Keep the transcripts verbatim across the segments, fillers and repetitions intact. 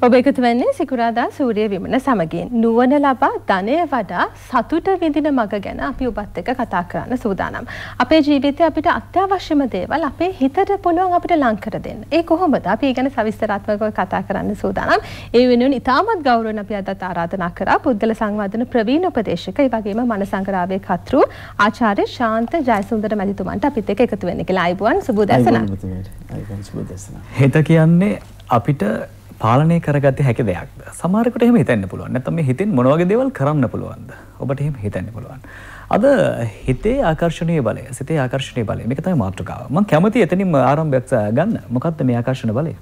ඔබ එකතු වෙන්නේ සිකුරාදා සූර්ය විමන සමගින් නුවණ ලබා ධනය වඩා සතුට විඳින මඟ ගැන අපි ඔබත් එක්ක කතා කරන්න සූදානම්. අපේ ජීවිතේ අපිට අත්‍යවශ්‍යම දේවල් අපේ හිතට පුළුවන් අපිට ලං කර දෙන්න. ඒ කොහොමද? අපි ඒ ගැන සවිස්තරාත්මකව කතා කරන්න සූදානම්. ඒ වෙනුවෙන් ඉතාමත් ගෞරවයෙන් අපි අදත් ආරාධනා කරා පුද්ගල සංවර්ධන ප්‍රවීණ උපදේශක ඒ වගේම මනසංගරාවේ කතෘ ආචාර්ය ශාන්ත ජයසුන්දර මැතිතුමන්ට අපිත් එක්ක එකතු වෙන්න කියලා. ආයුබෝවන් සුබ දැසන. ආයුබෝවන් සුබ දැසන. හිත කියන්නේ අපිට පාලනය කරගත හැකි දෙයක්ද? සමහරකට එහෙම හිතෙන්න පුළුවන්. නැත්නම් මේ හිතෙන් මොන වගේ දේවල් කරන්න පුළුවන්ද? ඔබට එහෙම හිතෙන්න පුළුවන්. අද හිතේ ආකර්ෂණීය බලය, සිතේ ආකර්ෂණීය බලය. මේක තමයි මාතෘකාව. මම කැමති එතනින්ම ආරම්භයක් ගන්න. මොකක්ද මේ ආකර්ෂණ බලය?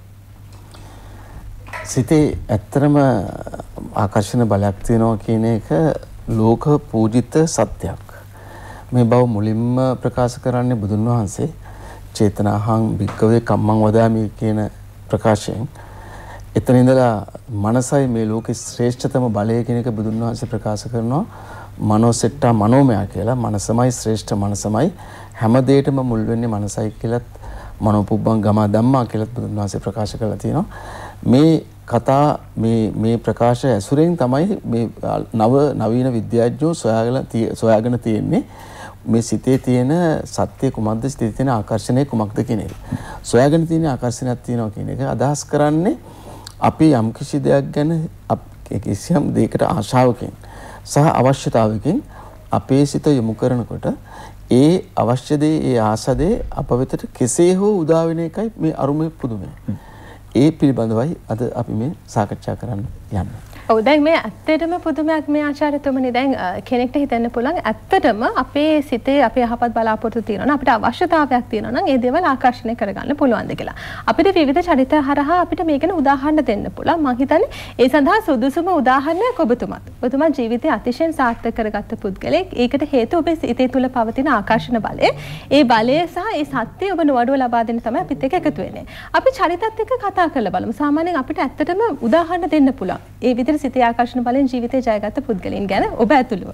සිතේ ඇත්තටම ආකර්ෂණ බලයක් තියෙනවා කියන එක ලෝක පූජිත සත්‍යයක්. මේ බව මුලින්ම ප්‍රකාශ කරන්නේ බුදුන් වහන්සේ චේතනාහං භික්කවේ කම්මං වදාමි කියන ප්‍රකාශයෙන්. එතන ඉඳලා මනසයි මේ ලෝකේ ශ්‍රේෂ්ඨතම බලය කියන එක බුදුන් වහන්සේ ප්‍රකාශ කරනවා. මනෝසෙට්ටා මනෝමය කියලා. මනසමයි ශ්‍රේෂ්ඨ, මනසමයි හැම දෙයකටම මුල් වෙන්නේ මනසයි කියලාත් මනෝපුබ්බං ගමා ධම්මා කියලාත් බුදුන් වහන්සේ ප්‍රකාශ කරලා තියෙනවා. මේ කතා මේ මේ ප්‍රකාශ ඇසුරෙන් තමයි මේ නව නවීන විද්‍යාඥයෝ සොයාගෙන සොයාගෙන තියෙන්නේ මේ සිතේ තියෙන සත්‍ය කුමක්ද, සිතේ තියෙන ආකර්ෂණය කුමක්ද කියන එක. සොයාගෙන තියෙන ආකර්ෂණයක් තියෙනවා කියන එක අදහස් කරන්නේ අපි යම් කිසි දෙයක් ගැන කිසියම් දෙයකට ආශාවකින් සහ අවශ්‍යතාවයකින් අපේ සිත යොමු කරනකොට ඒ අවශ්‍ය දේ, ඒ ආස දේ අප වෙතට කෙසේ හෝ උදා වෙන එකයි මේ අරුමේ පුදුමය. ඒ පිළිබඳවයි අද අපි මේ සාකච්ඡා කරන්න යන්නේ. ඔව් දැන් මේ ඇත්තටම පුදුමයක් මේ ආචාර්යතුමනි. දැන් කෙනෙක්ට හිතෙන්න පුළුවන් ඇත්තටම අපේ සිතේ අපේ යහපත් බලාපොරොත්තු තියෙනවා නම් අපිට අවශ්‍යතාවයක් තියෙනවා නම් ඒ දේවල් ආකර්ෂණය කරගන්න පුළුවන්ද කියලා. අපිට විවිධ චරිත හරහා අපිට මේක ගැන උදාහරණ දෙන්න පුළුවන්. මම හිතන්නේ ඒ සඳහා සුදුසුම උදාහරණයක් ඔබතුමාත්. ඔබතුමා ජීවිතේ අතිශයින් සාර්ථක කරගත්ත පුද්ගලෙක්. ඒකට හේතුව ඔබේ සිතේ තුල පවතින ආකර්ෂණ බලය. ඒ බලය සහ ඒ සත්‍යය ඔබ නොවඩුව ලබා දෙන්න තමයි අපිත් එක්ක එකතු වෙන්නේ. අපි චරිතත් එක්ක කතා කරලා බලමු. සාමාන්‍යයෙන් අපිට ඇත්තටම උදාහරණ දෙන්න පුළුවන්. ඒ විදිහට සිතේ ආකර්ෂණ බලෙන් ජීවිතේ ජයගත්ත පුද්ගලයන් ගැන ඔබ ඇතුළුව.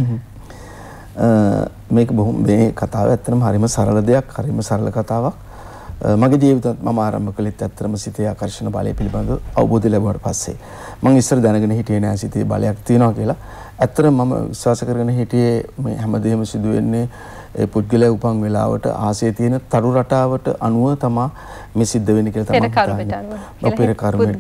මේක බොහොම මේ කතාව ඇත්තටම හරිම සරල දෙයක්, හරිම සරල කතාවක්. මගේ ජීවිතත් මම ආරම්භ කළෙත් ඇත්තටම සිතේ ආකර්ෂණ බලය පිළිබඳව අවබෝධය ලැබුවාට පස්සේ. මම ඉස්සර දැනගෙන හිටියේ නෑ සිතේ බලයක් තියෙනවා කියලා. ඇත්තටම මම විශ්වාස කරගෙන හිටියේ මේ හැමදේම සිදු වෙන්නේ ඒ පුද්ගලයා උපන් වෙලාවට ආසයේ තියෙන තරු රටාවට අනුව තමයි මේ සිද්ධ වෙන්නේ කියලා තමයි හිතන්නේ. පෙර කර්මයට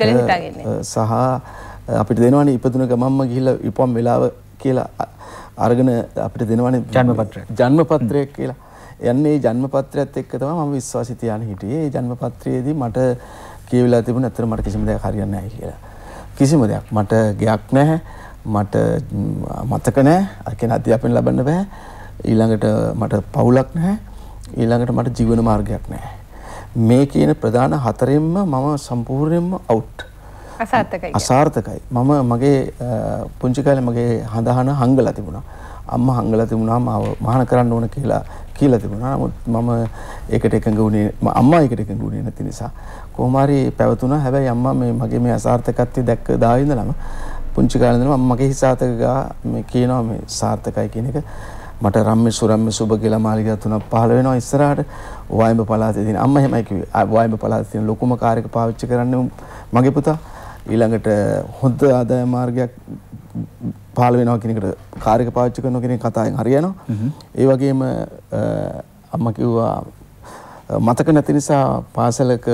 සහ අපිට දෙනවනේ ඉපදුන ගමම්ම ගිහිල්ලා ඉපම් වෙලාව කියලා අරගෙන අපිට දෙනවනේ ජන්මපත්‍රය. ජන්මපත්‍රය කියලා. යන්නේ ජන්ම පත්‍රයත් එක්ක තමයි මම විශ්වාසිත යන හිටියේ. ඒ ජන්ම පත්‍රයේදී මට කියවිලා තිබුණා අතර මට කිසිම දෙයක් හරියන්නේ නැහැ කියලා. කිසිම දෙයක්. මට ගයක් නැහැ. මට මතක නැහැ. අර කියන අධ්‍යාපනය ලබන්න බෑ. ඊළඟට මට පවුලක් නැහැ. ඊළඟට මට ජීවන මාර්ගයක් නැහැ. මේ කියන ප්‍රධාන හතරෙන්ම මම සම්පූර්ණයෙන්ම අවුට්. අසාර්ථකයි. අසාර්ථකයි. මම මගේ පුංචි කාලේ මගේ හඳහන හංගලා තිබුණා. අම්මා හංගලා තිබුණා මාව මහාන කරන්න ඕන කියලා කියලා තිබුණා. නමුත් මම ඒකට එකඟ වුණේ අම්මා ඒකට එකඟ වුණේ නැති නිසා කොහොම හරි පැවතුණා. හැබැයි අම්මා මේ මගේ මේ අසාර්ථකත්වය දැක්ක දා ඉඳලම පුංචි කාලේ ඉඳලම මගේ හිසాతක ගා මේ කියනවා මේ සාර්ථකයි කියන එක. මට රම්මේ සුරම්මේ සුබ කියලා මාලිගා තුනක් පහළ වෙනවා ඉස්සරහට. වයඹ පළාතේ තියෙන අම්මා එහෙමයි කිව්වේ. වයඹ පළාතේ තියෙන ලොකුම කාර් එක පාවිච්චි කරන්නේ මගේ පුතා. ඊළඟට හොඳ ආදාය මාර්ගයක් පහළ වෙනවා කියන එකට කාර් එක පාවිච්චි කරනවා කියන කතාවෙන් හරියනවා. ඒ වගේම අම්මා කිව්වා මතක නැති නිසා පාසලක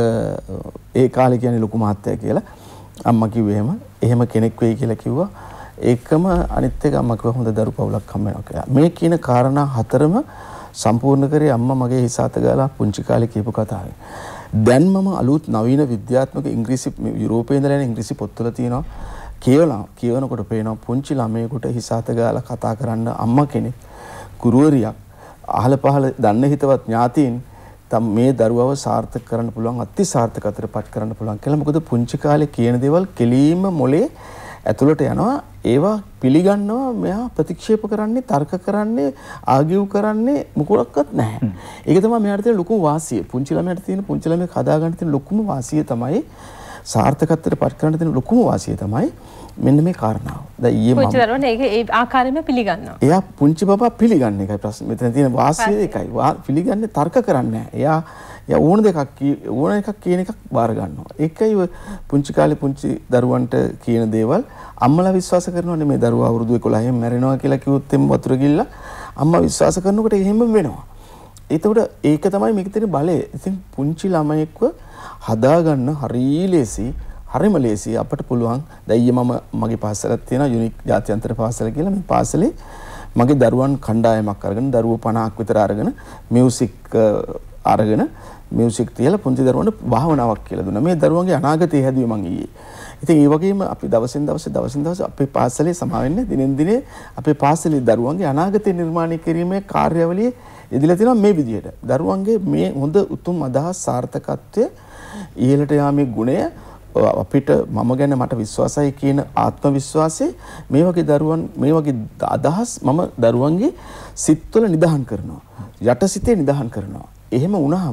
ඒ කාලේ කියන්නේ ලොකු මහත්තයා කියලා. අම්මා කිව්වේ එහෙම එහෙම කෙනෙක් වෙයි කියලා කිව්වා. ඒකම අනිත් එක අම්මා කිව්වා හොඳ දරු පවුලක් හම්බ වෙනවා කියලා. මේ කියන කාරණා හතරම සම්පූර්ණ කරේ අම්මා මගේ හිසాత ගාලා පුංචි කාලේ කියපු කතාවෙන්. දැන් මම අලුත් නවීන විද්‍යාත්මක ඉංග්‍රීසි යුරෝපයේ ඉඳලා එන ඉංග්‍රීසි පොත්වල තියෙනවා කියවලා කියවනකොට පේනවා පුංචි ළමයෙකුට හිසాత ගාලා කතා කරන්න අම්මා කෙනෙක් ගුරුවරියක් අහල පහල දන්න හිතවත් ඥාතීන් තම මේ දරුවව සාර්ථක කරන්න පුළුවන් අති සාර්ථකත්වයටපත් කරන්න පුළුවන් කියලා. මොකද පුංචි කාලේ කියන දේවල් කෙලීම මොලේ ඇතුළට යනවා. ඒවා පිළිගන්නවා මෙයා ප්‍රතික්ෂේප කරන්නේ තර්ක කරන්නේ ආගියු කරන්නේ මොකක්වත් නැහැ. ඒක තමයි මෙයාට තියෙන ලොකුම වාසිය. පුංචි ළමයාට තියෙන පුංචි ළමයෙක් හදා ගන්න තියෙන ලොකුම වාසිය තමයි සාර්ථකත්වයට පත් කරන්න තියෙන ලොකුම වාසිය තමයි මෙන්න මේ කාරණාව. දැන් ඊයේ මම පුංචි දරුවෝ ඒක ඒ ආකාරයෙන්ම පිළිගන්නවා. එයා පුංචි බබා පිළිගන්නේ එකයි ප්‍රශ්නේ. මෙතන තියෙන වාසිය එකයි. පිළිගන්නේ තර්ක කරන්නේ නැහැ. එයා එයා ඕන දෙකක් ඕන එකක් කියන එකක් බාර ගන්නවා. ඒකයි ඔය පුංචි කාලේ පුංචි දරුවන්ට කියන දේවල් අම්මලා විශ්වාස කරනවා නෙමෙයි. දරුවා අවුරුදු එකොළහෙන් මැරෙනවා කියලා කිව්වොත් එම් වතුර ගිල්ලා අම්මා විශ්වාස කරනකොට එහෙම වෙනවා. ඒතකොට ඒක තමයි මේකේ තියෙන බලය. ඉතින් පුංචි ළමයෙක්ව හදාගන්න හරිය ලේසි, හරිම ලේසි අපට පුළුවන්. දැන් ඊයේ මම මගේ පාසලක් තියෙනවා යුනික් ජාත්‍යන්තර පාසල කියලා. මේ පාසලේ මගේ දරුවන් කණ්ඩායමක් අරගෙන දරුවෝ පනහක් විතර අරගෙන මියුසික් අරගෙන මියුසික් තියලා පුංචි දරුවන්ට භාවනාවක් කියලා දුන්නා. මේ දරුවන්ගේ අනාගතය හැදුවේ මං ඊයේ. ඉතින් ඒ වගේම අපි දවසින් දවස දවසින් දවස අපේ පාසලේ සමාවෙන්නේ දිනෙන් දිනේ අපේ පාසලේ දරුවන්ගේ අනාගතය නිර්මාණය කිරීමේ කාර්යවලියේ ඉදිරිය තියෙනවා මේ විදිහට. දරුවන්ගේ මේ හොඳ උතුම් අදහස් සාර්ථකත්වය ඉහළට යාමේ ගුණය අපිට මම ගැන මට විශ්වාසයි කියන ආත්ම විශ්වාසය මේ වගේ දරුවන් මේ වගේ අදහස් මම දරුවන්ගේ සිත්වල නිදහන් කරනවා. යට සිතේ නිදහන් කරනවා. එහෙම වුණාම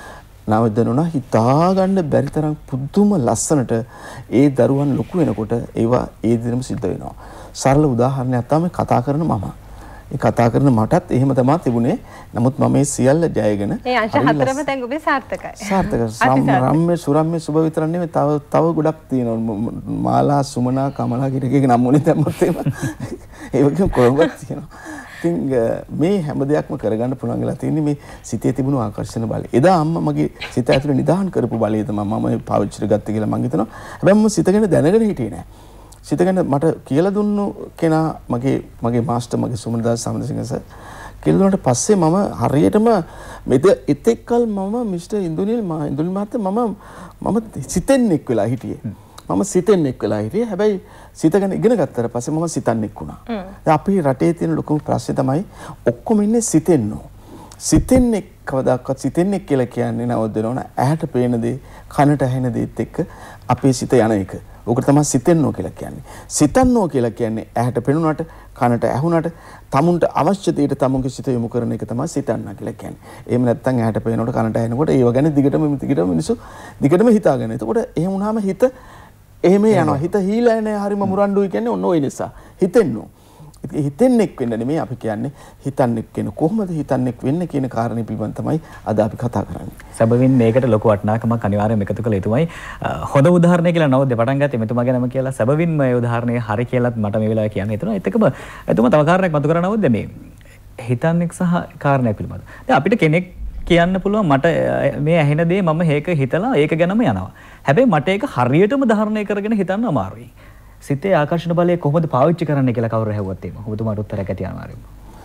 නවදනුණා හිතා ගන්න බැරි තරම් පුදුම ලස්සනට ඒ දරුවන් ලොකු වෙනකොට ඒවා ඒ දිනම සිද්ධ වෙනවා. සරල උදාහරණයක් තමයි කතා කරන මම. ඒ කතා කරන මටත් එහෙම තමයි තිබුණේ. නමුත් මම මේ සියල්ල ජයගෙන ඒ අංශ හතරම දැන් ඔබේ සාර්ථකයි. සාර්ථකයි. රම්ම්‍ය සුරම්‍ය සුබ විතර නෙමෙයි තව තව ගොඩක් තියෙනවා. මාලා සුමනා කමලා කිරකේ නම් මොනේ දැම්මත් එහෙම ඒ වගේම කොරවක් තියෙනවා. ඉතින් මේ හැම දෙයක්ම කරගන්න පුළුවන් වෙලා තියෙන්නේ මේ සිතේ තිබුණු ආකර්ෂණ බලය. එදා අම්මා මගේ සිත ඇතුලේ නිදාන් කරපු බලය තමයි මම පාවිච්චි කරගත්තේ කියලා මම හිතනවා. හැබැයි මම සිත ගැන දැනගෙන හිටියේ නෑ. සිත ගැන මට කියලා දුන්නු කෙනා මගේ මගේ මාස්ටර් මගේ සුමනදාස් සමදසිංහ සර් කියලා දුන්නාට පස්සේ මම හරියටම මෙත එතෙක්කල් මම මිස්ටර් ඉන්දුනිල් මා ඉන්දුනිල් මහත්තයා මම මම සිතෙන්ෙක් වෙලා හිටියේ. මම සිතෙන්ෙක් වෙලා හිටියේ. හැබැයි සිත ගැන ඉගෙන ගත්තට පස්සේ මම සිතන්නෙක් වුණා. දැන් අපේ රටේ තියෙන ලොකුම ප්‍රශ්නේ තමයි ඔක්කොම ඉන්නේ සිතෙන්නෝ. සිතෙන්ෙක් කවදාකවත් සිතෙන්ෙක් කියලා කියන්නේ නවද වෙනවන ඇහැට පේන දේ කනට ඇහෙන දේත් එක්ක අපේ සිත යන එක. ඔකට තමයි සිතෙන්නෝ කියලා කියන්නේ. සිතන්නෝ කියලා කියන්නේ ඇහැට පෙනුනට කනට ඇහුනට තමුන්ට අවශ්‍ය දෙයට තමුන්ගේ සිත යොමු කරන එක තමයි සිතන්න කියලා කියන්නේ. එහෙම නැත්නම් ඇහැට පේනකොට කනට ඇහෙනකොට ඒව ගැන දිගටම දිගටම මිනිස්සු දිගටම හිතාගෙන. එතකොට එහෙම වුණාම හිත එහෙම යනවා. හිත හීලා යන හරිම මුරණ්ඩුයි කියන්නේ ඔන්න ඔය නිසා. හිතෙන්නෝ. හිතෙන්නෙක් වෙන්න නෙමෙයි අපි කියන්නේ හිතන්නෙක් වෙන. කොහොමද හිතන්නෙක් වෙන්නේ කියන කාරණේ පිළිබඳ තමයි අද අපි කතා කරන්නේ. සැබවින් මේකට ලොකු වටිනාකමක් අනිවාර්යයෙන්ම එකතු කළ යුතුමයි. හොඳ උදාහරණයක් කියලා නවද පටන් ගත්තේ මෙතුමා ගැනම කියලා. සැබවින්ම මේ උදාහරණය හරි කියලාත් මට මේ වෙලාවේ කියන්න හිතුණා. ඒත් එකම එතුමා තව කාරණයක් මතු කරනවද මේ හිතන්නෙක් සහ කාරණයක් පිළිබඳ. දැන් අපිට කෙනෙක් කියන්න පුළුවන් මට මේ ඇහෙන දේ මම හේක හිතලා ඒක ගැනම යනවා. හැබැයි මට ඒක හරියටම ධාරණය කරගෙන හිතන්න අමාරුයි. සිතේ ආකර්ෂණ බලය කොහොමද පාවිච්චි කරන්න කියලා කවුරු ඇහුවත් එහෙම ඔබතුමාට උත්තරයක් ඇති අනිවාර්යයෙන්ම.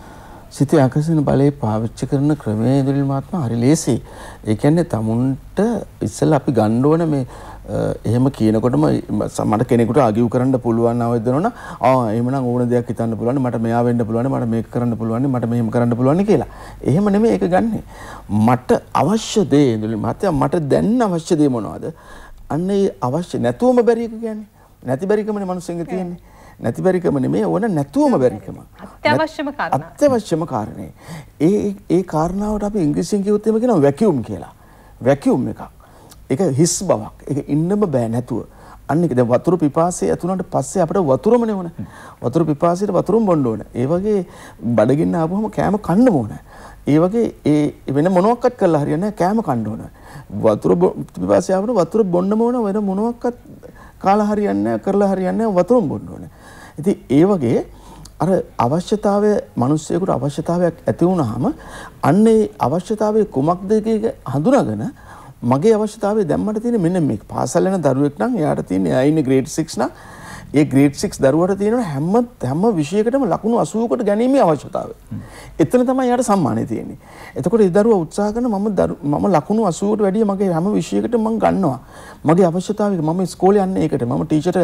සිතේ ආකර්ෂණ බලය පාවිච්චි කරන ක්‍රමය ඉදිරිය මාත්ම හරි ලේසි. ඒ කියන්නේ තමුන්ට ඉස්සෙල්ලා අපි ගන්න ඕන මේ එහෙම කියනකොටම මට කෙනෙකුට ආගියු කරන්න පුළුවන් අවද්දනවනම් ආ එහෙමනම් ඕන දෙයක් හිතන්න පුළුවන් මට මෙයා වෙන්න පුළුවන් මට මේක කරන්න පුළුවන් මට මෙහෙම කරන්න පුළුවන් කියලා. එහෙම නෙමෙයි ඒක ගන්නෙ. මට අවශ්‍ය දේ ඉදිරිය මාත්ම මට දැන් අවශ්‍ය දේ මොනවද? අන්න ඒ අවශ්‍ය නැතුවම බැරි එක කියන්නේ. නැති බැරිකමනේ මිනිස්සුන්ගේ තියෙන්නේ. නැති බැරිකම නෙමෙයි ඕන නැතුවම බැරිකම. අත්‍යවශ්‍යම කාරණා. අත්‍යවශ්‍යම කාරණේ. ඒ ඒ කාරණාවට අපි ඉංග්‍රීසියෙන් කිව්වොත් එහෙම කියනවා වැකියුම් කියලා. වැකියුම් එකක්. ඒක හිස් බවක්. ඒක ඉන්නම බෑ නැතුව. අන්න ඒක දැන් වතුර පිපාසය ඇතුණාට පස්සේ අපිට වතුරමනේ ඕන. වතුර පිපාසයට වතුරම බොන්න ඕන. ඒ වගේ බඩගින්න ආපුවම කෑම කන්න ඕන. ඒ වගේ ඒ වෙන මොනවත් කරලා හරියන්නේ නැහැ කෑම කන්න ඕන. වතුර පිපාසය ආවම වතුර බොන්නම ඕන වෙන මොනවත් කාලා හරියන්නේ නැහැ කරලා හරියන්නේ නැහැ වතුරම බොන්න ඕනේ. ඉතින් ඒ වගේ අර අවශ්‍යතාවය මිනිස්සුයෙකුට අවශ්‍යතාවයක් ඇති වුනහම අන්න ඒ අවශ්‍යතාවය කුමක්ද කියලා හඳුනාගෙන මගේ අවශ්‍යතාවය දැම්මට තියෙන මෙන්න මේක. පාසල් යන දරුවෙක් නම් එයාට තියෙන එයා ඉන්නේ grade six නම් ඒ grade six දරුවට තියෙන හැම හැම විෂයකටම ලකුණු අසූවකට ගැනීමේ අවශ්‍යතාවය. එතන තමයි එයාට සම්මානය තියෙන්නේ. එතකොට ඒ දරුවා උත්සාහ කරන මම මම ලකුණු අසූවකට වැඩිය මගේ හැම විෂයකටම මම ගන්නවා. මගේ අවශ්‍යතාවය මම ඉස්කෝලේ යන්නේ ඒකට. මම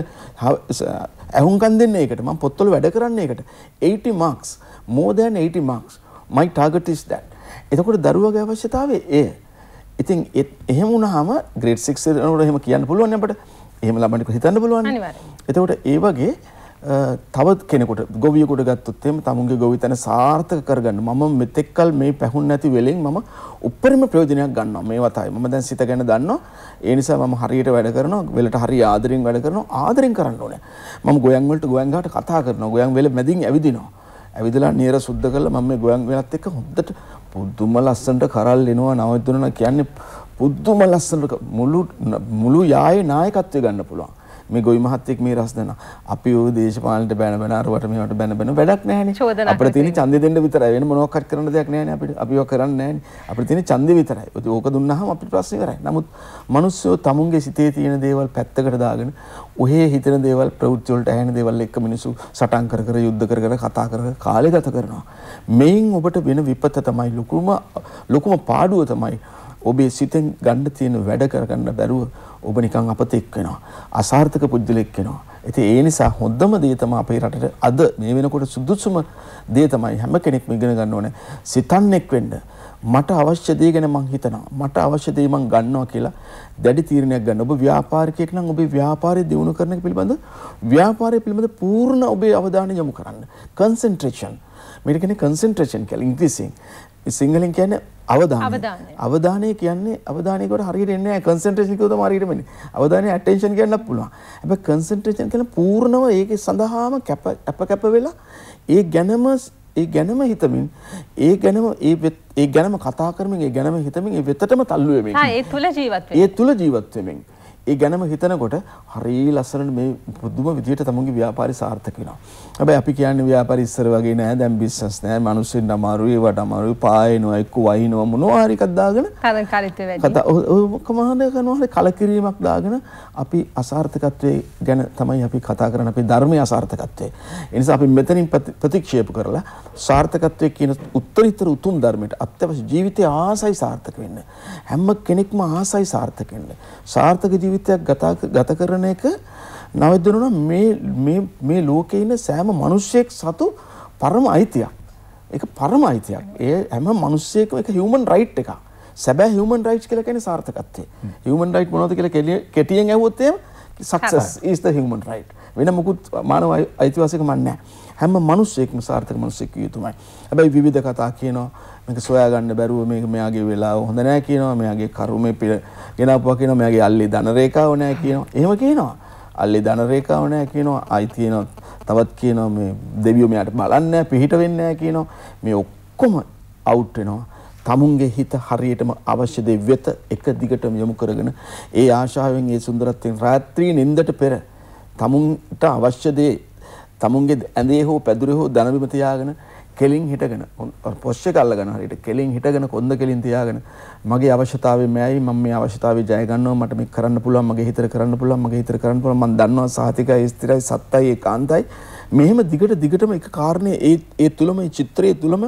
ටීචර්ට අහුම්කම් දෙන්නේ ඒකට. මම පොත්වල වැඩ කරන්නේ ඒකට. eighty marks more than eighty marks. My target is that. එතකොට දරුවාගේ අවශ්‍යතාවය ඒ. ඉතින් එහෙම වුණාම grade six එනකොට එහෙම කියන්න පුළුවන් අපිට. එහෙම ළමයින්ට හිතන්න පුළුවන්. අනිවාර්යයෙන්. එතකොට ඒ වගේ තව කෙනෙකුට ගොවියෙකුට ගත්තොත් එහෙම තමුන්ගේ ගොවිතැන සාර්ථක කරගන්න මම මෙතෙක්කල් මේ පැහුන් නැති වෙලෙන් මම උපරිම ප්‍රයෝජනයක් ගන්නවා මේ වතාවේ. මම දැන් සිත ගැන දන්නවා. ඒ නිසා මම හරියට වැඩ කරනවා. වෙලට හරිය ආදරෙන් වැඩ කරනවා. ආදරෙන් කරන්න ඕනේ. මම ගෝයන් වලට ගෝයන් ගාට කතා කරනවා. ගෝයන් වෙල මැදින් ඇවිදිනවා. ඇවිදලා නියර සුද්ධ කරලා මම මේ ගෝයන් වෙනත් එක්ක හොද්දට පුදුම ලස්සනට කරල් එනවා නවතුනන කියන්නේ පුදුම ලස්සනට මුළු මුළු යායේ නායකත්වය ගන්න පුළුවන්. මේ ගොවි මහත්තයෙක් මේ රස දෙනවා. අපි ඔය දේශපාලනට බැන බැන අරවට මේවට බැන බැන වැඩක් නැහැනේ. අපිට තියෙන ඡන්දෙ දෙන්න විතරයි. වෙන මොනවාක්වත් කරන්න දෙයක් නැහැනේ අපිට. අපි ඔය කරන්නේ නැහැනේ. අපිට තියෙන ඡන්දෙ විතරයි. ඕක දුන්නාම අපිට ප්‍රශ්නේ ඉවරයි. නමුත් මිනිස්සු තමුන්ගේ සිතේ තියෙන දේවල් පැත්තකට දාගෙන ඔහේ හිතෙන දේවල් ප්‍රවෘත්ති වලට ඇහෙන දේවල් එක්ක මිනිස්සු සටන් කර කර යුද්ධ කර කර කතා කර කර කාලය ගත කරනවා. මේන් ඔබට වෙන විපත තමයි ලොකුම ලොකුම පාඩුව තමයි ඔබේ සිතෙන් ගන්න තියෙන වැඩ කරගන්න බැරුව ඔබ නිකන් අපතෙක් වෙනවා. අසාර්ථක පුද්ගලෙක් වෙනවා. ඉතින් ඒ නිසා හොඳම දේ තමයි අපේ රටට අද මේ වෙනකොට සුදුසුම දේ තමයි හැම කෙනෙක්ම ඉගෙන ගන්න ඕනේ. සිතන්නෙක් වෙන්න. මට අවශ්‍ය දේ ගැන මං හිතනවා. මට අවශ්‍ය දේ මං ගන්නවා කියලා දැඩි තීරණයක් ගන්න. ඔබ ව්‍යාපාරිකයෙක් නම් ඔබේ ව්‍යාපාරය දියුණු කරන එක පිළිබඳ ව්‍යාපාරය පිළිබඳ පූර්ණ ඔබේ අවධානය යොමු කරන්න. concentration. මේක කියන්නේ concentration කියලා ඉංග්‍රීසියෙන්. සිංහලෙන් කියන්නේ අවධානය. අවධානය කියන්නේ අවධානයකට හරියට එන්නේ නැහැ. concentration කියව තමයි හරියටම එන්නේ. අවධානය attention කියන්නත් පුළුවන්. හැබැයි concentration කියන්නේ පූර්ණව ඒකේ සඳහාම කැප අප කැප වෙලා ඒ ගැනම ඒ ගැනම හිතමින් ඒ ගැනම ඒ ඒ ගැනම කතා කරමින් ඒ ගැනම හිතමින් ඒ වෙතටම තල්ලු වෙමින්. හා ඒ තුල ජීවත් වෙමින්. ඒ තුල ජීවත් වෙමින්. ඒ ගැනම හිතනකොට හරිය ලස්සනට මේ පුදුම විදියට තමන්ගේ ව්‍යාපාරي සාර්ථක වෙනවා. හැබැයි අපි කියන්නේ ව්‍යාපාරي ඉස්සර වගේ නෑ දැන් බිස්නස් නෑ මිනිස්සුන්ට අමාරුයි ඒවට අමාරුයි පායනවා එක්ක වයින්නවා මොනවා හරි එකක් දාගෙන තරං කාරිත්‍ය වැඩි. කතා ඔය කමාන්ඩ් කරනවා හරි කලකිරීමක් දාගෙන අපි අසාර්ථකත්වයේ ගැන තමයි අපි කතා කරන්නේ අපේ ධර්මයේ අසාර්ථකත්වය. ඒ නිසා අපි මෙතනින් ප්‍රතික්ෂේප කරලා සාර්ථකත්වයේ කියන උත්තරීතර උතුම් ධර්මයට අත්‍යවශ්‍ය ජීවිතය ආසයි සාර්ථක වෙන්න. හැම කෙනෙක්ම ආසයි සාර්ථක වෙන්න. සාර්ථක ජීවිතයක් ගත ගත කරන එක නවදෙනුන මේ මේ මේ ලෝකේ ඉන්න සෑම මිනිස්සෙක් සතු පරම අයිතියක්. ඒක පරම අයිතියක්. ඒ හැම මිනිස්සෙකම ඒක හියුමන් රයිට් එකක්. සැබෑ හියුමන් රයිට්ස් කියලා කියන්නේ සාර්ථකත්වය. හියුමන් රයිට් මොනවද කියලා කෙටියෙන් ඇහුවොත් එහෙම success is the human right. වෙන මොකුත් මානව අයිතිවාසිකමක් නැහැ. හැම මිනිස්සෙක්ම සාර්ථක මිනිස්සෙක් විය යුතුමයි. හැබැයි විවිධ කතා කියනවා මේක සොයා ගන්න බැරුව මේක මෙයාගේ වෙලාව හොඳ නැහැ කියනවා. මෙයාගේ කර්මේ පිළ ගෙනාපුවා කියනවා. මෙයාගේ අල්ලේ ධන රේඛාව නැහැ කියනවා. එහෙම කියනවා. අල්ලේ ධන රේඛාව නැහැ කියනවා. ආයි තියෙනවා තවත් කියනවා මේ දෙවියෝ මෙයාට බලන්නේ නැහැ පිහිට වෙන්නේ නැහැ කියනවා. මේ ඔක්කොම අවුට් වෙනවා. තමුන්ගේ හිත හරියටම අවශ්‍ය දේ වෙත එක දිගටම යොමු කරගෙන ඒ ආශාවෙන් ඒ සුන්දරත්වයෙන් රාත්‍රී නිින්දට පෙර තමුන්ට අවශ්‍ය දේ තමුන්ගේ ඇඳේ හෝ පැදුරේ හෝ දනබිම තියාගෙන කෙලින් හිටගෙන පොස්ච් එක අල්ලගෙන හරියට කෙලින් හිටගෙන කොන්ද කෙලින් තියාගෙන මගේ අවශ්‍යතාවය මෙයයි මම මේ අවශ්‍යතාවය ජය ගන්නවා මට මේක කරන්න පුළුවන් මගේ හිතට කරන්න පුළුවන් මගේ හිතට කරන්න පුළුවන් මම දන්නවා සාහිතිකයි ස්ථිරයි සත්තයි ඒකාන්තයි මෙහෙම දිගට දිගටම එක කාරණේ ඒ ඒ තුලම ඒ චිත්‍රයේ තුලම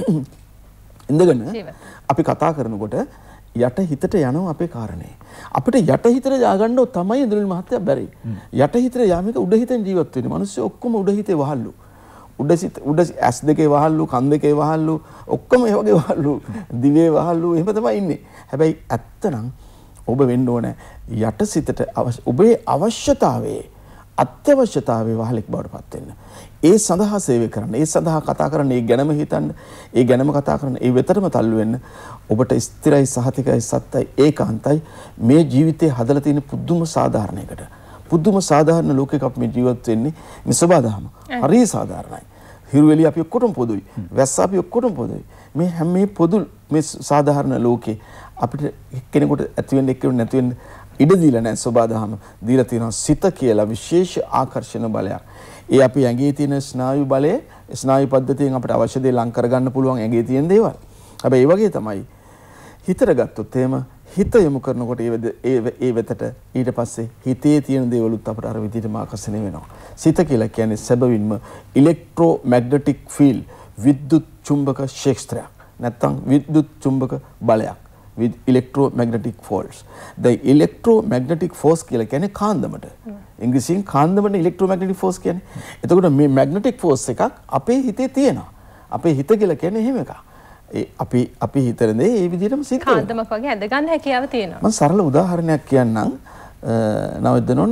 ඉඳගෙන අපි කතා කරනකොට යට හිතට යනවා අපේ කාරණේ. අපිට යට හිතට ය아가න්නව තමයි ඉන්ද්‍රනිල් මහත්තයා බැරි. යට හිතට යාමික උඩ හිතෙන් ජීවත් වෙන්නේ. මිනිස්සු ඔක්කොම උඩ හිතේ වහල්ලු. උඩ සිත උඩ ඇස් දෙකේ වහල්ලු, කන් දෙකේ වහල්ලු, ඔක්කොම ඒ වගේ වහල්ලු. දිවේ වහල්ලු එහෙම තමයි ඉන්නේ. හැබැයි ඇත්තනම් ඔබ වෙන්න ඕනේ යට සිතට ඔබේ අවශ්‍යතාවයේ අත්‍යවශ්‍යතාවයේ වහලෙක් බවට පත් වෙන්න. ඒ සඳහා සේවය කරන්න, ඒ සඳහා කතා කරන්න, ඒ ගැනම හිතන්න, ඒ ගැනම කතා කරන්න, ඒ වෙතටම තල්ලු වෙන්න. ඔබට ස්ථිරයි, සහතිකයි, සත්තයි, ඒකාන්තයි මේ ජීවිතේ හදලා තියෙන පුදුම සාධාරණයකට. පුදුම සාධාරණ ලෝකයක අපි මේ ජීවත් වෙන්නේ මේ සබදාම. හරි සාධාරණයි. හිරුවෙලි අපි ඔක්කොටම පොදුයි. වැස්ස අපි ඔක්කොටම පොදුයි. මේ හැම මේ පොදු මේ සාධාරණ ලෝකේ අපිට එක්කෙනෙකුට ඇති වෙන්න එක්කෙනෙකුට නැති වෙන්න ඉඩ දීලා නැහැ සබදාම. දීලා තියෙනවා සිත කියලා විශේෂ ආකර්ෂණ බලයක්. ඒ අපි ඇඟේ තියෙන ස්නායු බලය ස්නායු පද්ධතියෙන් අපිට අවශ්‍ය දේ ලං කරගන්න පුළුවන් ඇඟේ තියෙන දේවල්. හැබැයි ඒ වගේ තමයි හිතට ගත්තොත් එහෙම හිත යොමු කරනකොට ඒ ඒ වෙතට ඊට පස්සේ හිතේ තියෙන දේවලුත් අපිට අර විදිහටම ආකර්ෂණය වෙනවා. සිත කියලා කියන්නේ සැබවින්ම ඉලෙක්ට්‍රෝ මැග්නටික් ෆීල්ඩ් විද්‍යුත් චුම්බක ක්ෂේත්‍රයක්. නැත්තම් විද්‍යුත් චුම්බක බලයක්. with electromagnetic force. The electromagnetic force කියලා කියන්නේ කාන්දමට. ඉංග්‍රීසියෙන් කාන්දමට electromagnetic force කියන්නේ. එතකොට මේ magnetic force එකක් අපේ හිතේ තියෙනවා. අපේ හිත කියලා කියන්නේ එහෙම එකක්. ඒ අපි අපි හිතන දේ ඒ විදිහටම සිද්ධ වෙනවා. කාන්දමක් වගේ ඇද ගන්න හැකියාව තියෙනවා. මම සරල උදාහරණයක් කියන්නම්. නවදනෝන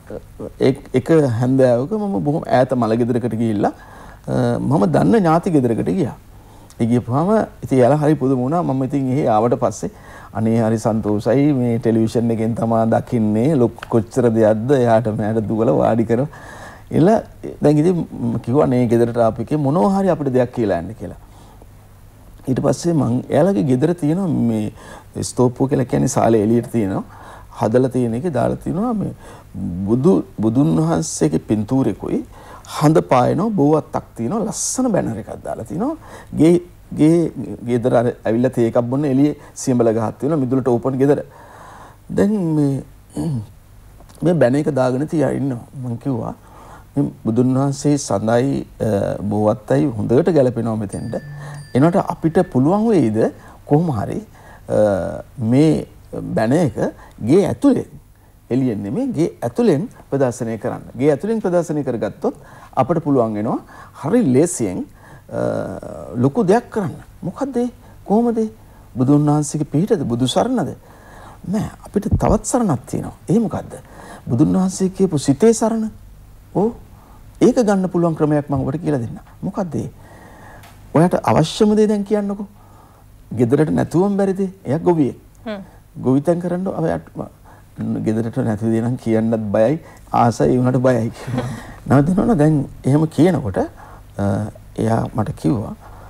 එක හැන්දෑවක මම බොහොම ඈත මල ගෙදරකට ගිහිල්ලා මම දන්න ඥාති ගෙදරකට ගියා. ඒ ගියපුවාම ඉතින් යාලා හරි පුදුම වුණා. මම ඉතින් එහේ ආවට පස්සේ අනේ හරි සන්තෝෂයි මේ ටෙලිවිෂන් එකෙන් තමයි දකින්නේ ලොක් කොච්චර දෙයක්ද එයාට මෑට දුවලා වාඩි කරලා එල දැන් ඉතින් කිව්වා නේ ගෙදරට ආපු එකේ මොනවා හරි අපිට දෙයක් කියලා යන්න කියලා. ඊට පස්සේ මං එයාලගේ ගෙදර තියෙන මේ ස්තෝප්පුව කියලා කියන්නේ සාලේ එළියට තියෙනවා. හදලා තියෙන එකේ දාලා තියෙනවා මේ බුදු බුදුන් වහන්සේගේ පින්තූරෙකුයි හඳ පායනවා බෝවත්තක් තියෙනවා ලස්සන බැනර් එකක් දාලා තිනවා. ගේ ගේ ගෙදර අර ඇවිල්ලා තේ එකක් බොන්න එළියේ සියඹල ගහක් තියෙනවා මිදුලට ඕපන් ගෙදර. දැන් මේ මේ බැනර් එක දාගෙන තියා ඉන්නවා. මං කිව්වා මේ බුදුන් වහන්සේ සඳයි බෝවත්තයි හොඳට ගැලපෙනවා මෙතෙන්ට. එනකොට අපිට පුළුවන් වෙයිද කොහොම හරි මේ බැනර් එක ගේ ඇතුලේ එළියෙන් නෙමෙයි ගේ ඇතුලෙන් ප්‍රදර්ශනය කරන්න. ගේ ඇතුලෙන් ප්‍රදර්ශනය කරගත්තොත් අපිට පුළුවන් වෙනවා හරි ලේසියෙන් ලොකු දෙයක් කරන්න. මොකද කොහොමද බුදුන් වහන්සේගේ පිටද බුදු සරණද? නෑ අපිට තවත් සරණක් තියෙනවා. ඒ මොකද්ද? බුදුන් වහන්සේ කියපු සිතේ සරණ. ඕ ඒක ගන්න පුළුවන් ක්‍රමයක් මම ඔබට කියලා දෙන්නම්. මොකද්ද ඒ? ඔයාට අවශ්‍යම දේ දැන් කියන්නකෝ. ගෙදරට නැතුවම බැරිද? එයා ගොවියෙක්. හ්ම්. ගොවිතැන් කරන්න ඔයාට ගෙදරට නැති දේ නම් කියන්නත් බයයි ආසයි ඒ උනට බයයි කියලා. නවදිනවනේ දැන් එහෙම කියනකොට එයා මට කිව්වා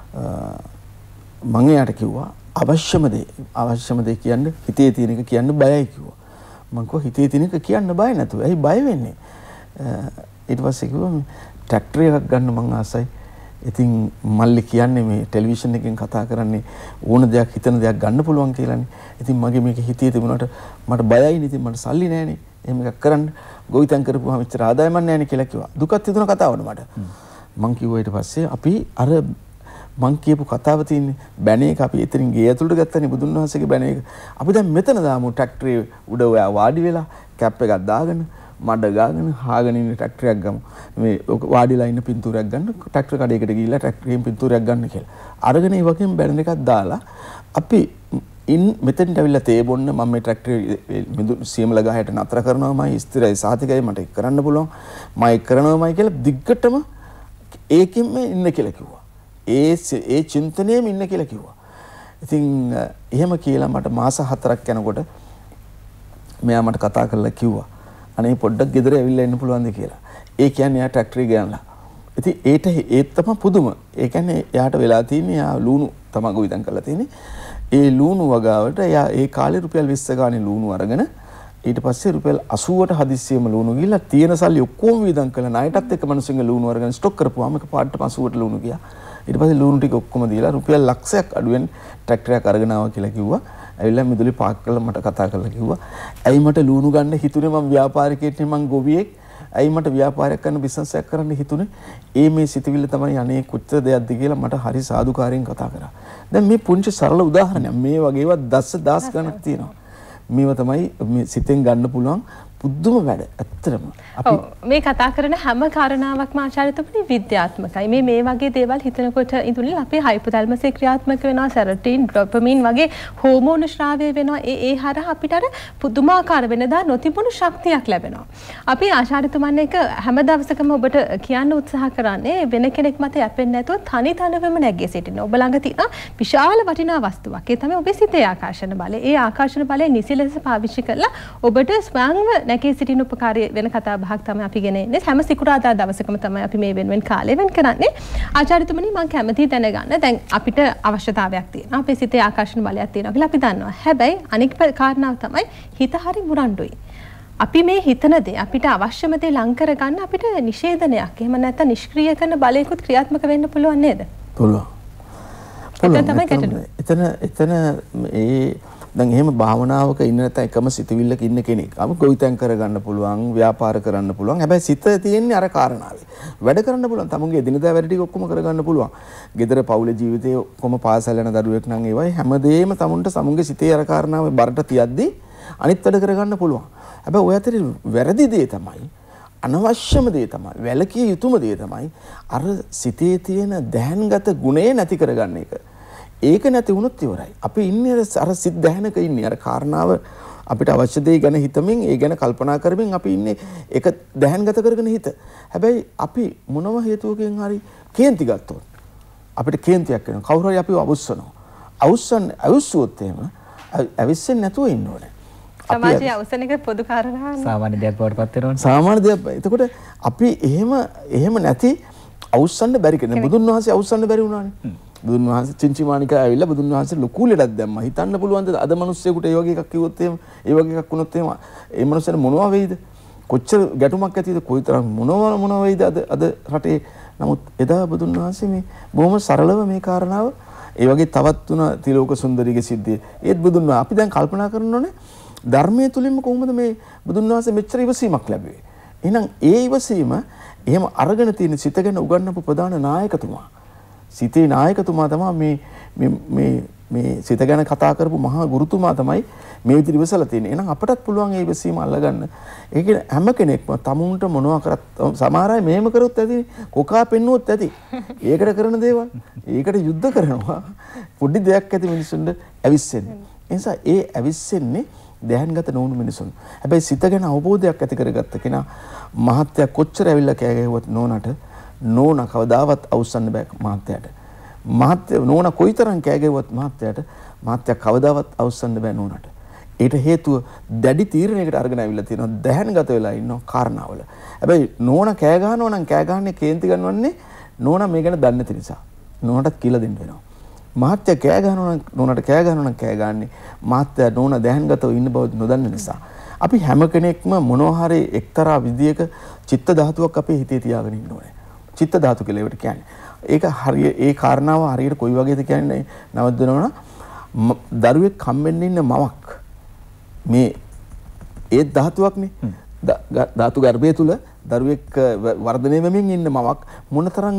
මම එයාට කිව්වා අවශ්‍යම දේ අවශ්‍යම දේ කියන්න හිතේ තියෙන එක කියන්න බයයි කිව්වා. මම කිව්වා හිතේ තියෙන එක කියන්න බය නැතුව. ඇයි බය වෙන්නේ? ඊට පස්සේ කිව්වා ට්‍රැක්ටර් එකක් ගන්න මං ආසයි. ඉතින් මල්ලි කියන්නේ මේ ටෙලිවිෂන් එකෙන් කතා කරන්නේ ඕන දෙයක් හිතන දෙයක් ගන්න පුළුවන් කියලානේ. ඉතින් මගේ මේක හිතේ තිබුණාට මට බයයි නේ. ඉතින් මට සල්ලි නැහැනේ. එහෙම එකක් කරන්න ගොවිතැන් කරපුවාම මෙච්චර ආදායමක් නැහැනේ කියලා කිව්වා. දුකක් හිතුණ කතාවනේ මට. මං කිව්වා ඊට පස්සේ අපි අර මං කියපු කතාව තියෙන්නේ බැනේ එක අපි එතනින් ගේ ඇතුළට ගත්තනේ බුදුන් වහන්සේගේ බැනේ එක. අපි දැන් මෙතන දාමු ට්‍රැක්ටරේ උඩ ඔයා වාඩි වෙලා කැප් එකක් දාගෙන මඩ ගාගෙන හාගෙන ඉන්න ට්‍රැක්ටරයක් ගමු. මේ වාඩිලා ඉන්න පින්තූරයක් ගන්න ට්‍රැක්ටර කඩේකට ගිහිල්ලා ට්‍රැක්ටරයෙන් පින්තූරයක් ගන්න කියලා. අරගෙන ඒ වගේම බැනර් එකක් දාලා අපි ඉන් මෙතෙන්ට ඇවිල්ලා තේ බොන්න මම මේ ට්‍රැක්ටරේ මිදු සියමල ගහයට නතර කරනවාමයි ස්ථිරයි සාතිකයි මට ඒක කරන්න පුළුවන්. මම ඒක කරනවාමයි කියලා දිග්ගටම ඒකෙම ඉන්න කියලා කිව්වා. ඒ ඒ චින්තනයෙම ඉන්න කියලා කිව්වා. ඉතින් එහෙම කියලා මට මාස හතරක් යනකොට මෙයා මට කතා කරලා කිව්වා අනේ පොඩ්ඩක් ගෙදර ඇවිල්ලා ඉන්න පුළුවන්ද කියලා. ඒ කියන්නේ එයා ට්‍රැක්ටරේ ගෑනලා. ඉතින් ඒට ඒත් තමයි පුදුම. ඒ කියන්නේ එයාට වෙලා තියෙන්නේ එයා ලූණු තමයි ගොවිතැන් කරලා තියෙන්නේ. ඒ ලූණු වගාවට එයා ඒ කාලේ රුපියල් විස්ස ගානේ ලූණු අරගෙන ඊට පස්සේ රුපියල් අසූවට හදිස්සියෙම ලූණු ගිහලා තියෙන සල්ලි ඔක්කොම වියදම් කළා. ණයටත් එක්ක මිනිස්සුන්ගේ ලූණු අරගෙන ස්ටොක් කරපුවාම එක පාටට අසූවට ලූණු ගියා. ඊට පස්සේ ලූණු ටික ඔක්කොම දීලා රුපියල් ලක්ෂයක් අඩුවෙන් ට්‍රැක්ටරයක් අරගෙන ආවා කියලා කිව්වා. ඇවිල්ලා මිදුලේ පාක් කරලා මට කතා කරලා කිව්වා ඇයි මට ලූණු ගන්න හිතුනේ මම ව්‍යාපාරිකයෙක් නේ මං ගොවියෙක් ඇයි මට ව්‍යාපාරයක් කරන්න බිස්නස් එකක් කරන්න හිතුනේ ඒ මේ සිතවිල්ල තමයි අනේ කොච්චර දෙයක්ද කියලා මට හරි සාදුකාරයෙන් කතා කරා. දැන් මේ පුංචි සරල උදාහරණයක් මේ වගේවත් දස දහස් ගණක් තියෙනවා. මේව තමයි මේ සිතෙන් ගන්න පුළුවන් පුදුම වැඩ ඇත්තටම. අපි මේ කතා කරන හැම කාරණාවක්ම ආචාර්යතුමනි විද්‍යාත්මකයි. මේ මේ වගේ දේවල් හිතනකොට ඉදුණින් අපේ හයිපොතැලමසේ ක්‍රියාත්මක වෙනවා සෙරොටින් ඩොපමින් වගේ හෝමෝන ශ්‍රාවය වෙනවා. ඒ ඒ හරහා අපිට අර පුදුමාකාර වෙනදා නොතිබුණු ශක්තියක් ලැබෙනවා. අපි ආචාර්යතුමන් එක හැම දවසකම ඔබට කියන්න උත්සාහ කරන්නේ වෙන කෙනෙක් මත යැපෙන්නේ නැතුව තනි තනවම නැගී සිටින්න. ඔබ ළඟ තියෙන විශාල වටිනා වස්තුවක්. ඒ තමයි ඔබේ සිතේ ආකර්ෂණ බලය. ඒ ආකර්ෂණ බලය නිසි ලෙස පාවිච්චි කරලා ඔබට ස්වයංව නැකී සිටින උපකාරී වෙන කතා බහක් තමයි අපි ගෙන එන්නේ. හැම සිකුරාදා දවසකම තමයි අපි මේ වෙනුවෙන් කාලය වෙන් කරන්නේ. ආචාර්යතුමනි මම කැමතියි දැනගන්න දැන් අපිට අවශ්‍යතාවයක් තියෙනවා. අපේ සිතේ ආකර්ෂණ බලයක් තියෙනවා කියලා අපි දන්නවා. හැබැයි අනික් කාරණාව තමයි හිත හරි මුරණ්ඩුයි. අපි මේ හිතන දේ අපිට අවශ්‍යම දේ ලං කරගන්න අපිට නිෂේධනයක් එහෙම නැත්නම් නිෂ්ක්‍රීය කරන බලයකුත් ක්‍රියාත්මක වෙන්න පුළුවන් නේද? පුළුවන්. පුළුවන්. එතන එතන ඒ දැන් එහෙම භාවනාවක ඉන්න නැත්නම් එකම සිතවිල්ලක ඉන්න කෙනෙක් අප ගොවිතැන් කරගන්න පුළුවන් ව්‍යාපාර කරන්න පුළුවන් හැබැයි සිත තියෙන්නේ අර කාරණාවේ වැඩ කරන්න පුළුවන් තමුන්ගේ එදිනදා වැඩ ටික ඔක්කොම කරගන්න පුළුවන් ගෙදර පවුලේ ජීවිතේ ඔක්කොම පාසල් යන දරුවෙක් නම් ඒවයි හැමදේම තමුන්ට සමුන්ගේ සිතේ අර කාරණාවේ බරට තියද්දී අනිත් වැඩ කරගන්න පුළුවන් හැබැයි ඔය අතරේ වැරදි දේ තමයි අනවශ්‍යම දේ තමයි වැලකිය යුතුම දේ තමයි අර සිතේ තියෙන දැහන්ගත ගුණේ නැති කරගන්න එක ඒක නැති වුණොත් ඉවරයි. අපි ඉන්නේ අර සිත් දැහැනක ඉන්නේ. අර කාරණාව අපිට අවශ්‍ය දේ ගැන හිතමින් ඒ ගැන කල්පනා කරමින් අපි ඉන්නේ ඒක දැහැන්ගත කරගෙන හිත. හැබැයි අපි මොනම හේතුවකින් හරි කේන්ති ගත්තොත් අපිට කේන්තියක් වෙනවා. කවුරු හරි අපිව අවුස්සනවා. අවුස්සන්නේ අවුස්සුවොත් එහෙම ඇවිස්සෙන්නේ නැතුව ඉන්න ඕනේ. සමාජයේ අවසන් එක පොදු කාරණා සාමාන්‍ය දෙයක් බවට පත් වෙනවනේ. සාමාන්‍ය දෙයක්. එතකොට අපි එහෙම එහෙම නැති අවුස්සන්න බැරි කෙනෙක්. බුදුන් වහන්සේ අවුස්සන්න බැරි වුණානේ. බුදුන් වහන්සේ චින්චිමානිකා ඇවිල්ලා බුදුන් වහන්සේ ලොකු ලෙඩක් දැම්මා. හිතන්න පුළුවන්ද අද මිනිස්සුෙකුට ඒ වගේ එකක් කිව්වොත් එහෙම ඒ වගේ එකක් වුණොත් එහෙම ඒ මිනිස්සුන්ට මොනවා වෙයිද? කොච්චර ගැටුමක් ඇතිද? කොයිතරම් මොනවා මොනවා වෙයිද අද අද රටේ. නමුත් එදා බුදුන් වහන්සේ මේ බොහොම සරලව මේ කාරණාව ඒ වගේ තවත් තුන තිලෝක සුන්දරීගේ සිද්ධිය. ඒත් බුදුන් වහන්සේ අපි දැන් කල්පනා කරනෝනේ ධර්මයේ තුලින්ම කොහොමද මේ බුදුන් වහන්සේ මෙච්චර ඉවසීමක් ලැබුවේ? එහෙනම් ඒ ඉවසීම එහෙම අරගෙන තියෙන සිත ගැන උගන්වපු ප්‍රධාන නායකතුමා. සිතේ නායකතුමා තමයි මේ මේ මේ මේ සිත ගැන කතා කරපු මහා ගුරුතුමා තමයි මේ විදිහට ඉවසලා තියෙන්නේ. එහෙනම් අපටත් පුළුවන් ඒ ඉවසීම අල්ලගන්න. ඒක හැම කෙනෙක්ම තමුන්ට මොනවා කරත් සමහර අය මෙහෙම කරොත් ඇති කොකා පෙන්නුවොත් ඇති. ඒකට කරන දේවල්. ඒකට යුද්ධ කරනවා. පොඩි දෙයක් ඇති මිනිස්සුන්ට ඇවිස්සෙන්නේ. ඒ නිසා ඒ ඇවිස්සෙන්නේ දැහන්ගත නොවුණු මිනිසුන්. හැබැයි සිත ගැන අවබෝධයක් ඇති කරගත්ත කෙනා මහත්ය කොච්චර ඇවිල්ලා කෑ ගැහුවත් නෝනට නෝන කවදාවත් අවසන්න බෑ මහත්යට. මහත්ය නෝන කොයිතරම් කෑ ගැහුවත් මහත්යට මහත්ය කවදාවත් අවසන්න බෑ නෝනට. ඒට හේතුව දැඩි තීරණයකට අරගෙන ඇවිල්ලා තියෙනවා දැහන්ගත වෙලා ඉන්න කාරණාවල. හැබැයි නෝන කෑ ගහනවා නම් කෑ ගහන්නේ කේන්ති ගන්නවන්නේ නෝන මේ ගැන දන්නේ නැති නිසා. නෝනටත් කියලා දෙන්න වෙනවා. මහත්ය කෑ ගහනවා නම් නෝනට කෑ ගහනවා නම් කෑ ගහන්නේ මහත්ය නෝන දැහන්ගතව ඉන්න බව නොදන්න නිසා. අපි හැම කෙනෙක්ම මොනවා හරි එක්තරා විදියක චිත්ත ධාතුවක් අපේ හිතේ තියාගෙන ඉන්න ඕනේ. චිත්ත ධාතු කියලා ඒකට කියන්නේ. ඒක හරිය ඒ කාරණාව හරියට කොයි වගේද කියන්නේ නවද්දනවනම් දරුවෙක් හම්බෙන්න ඉන්න මවක් මේ ඒ ධාතුවක්නේ. ධාතු ගර්භය තුල දරුවෙක් වර්ධනය වෙමින් ඉන්න මවක් මොනතරම්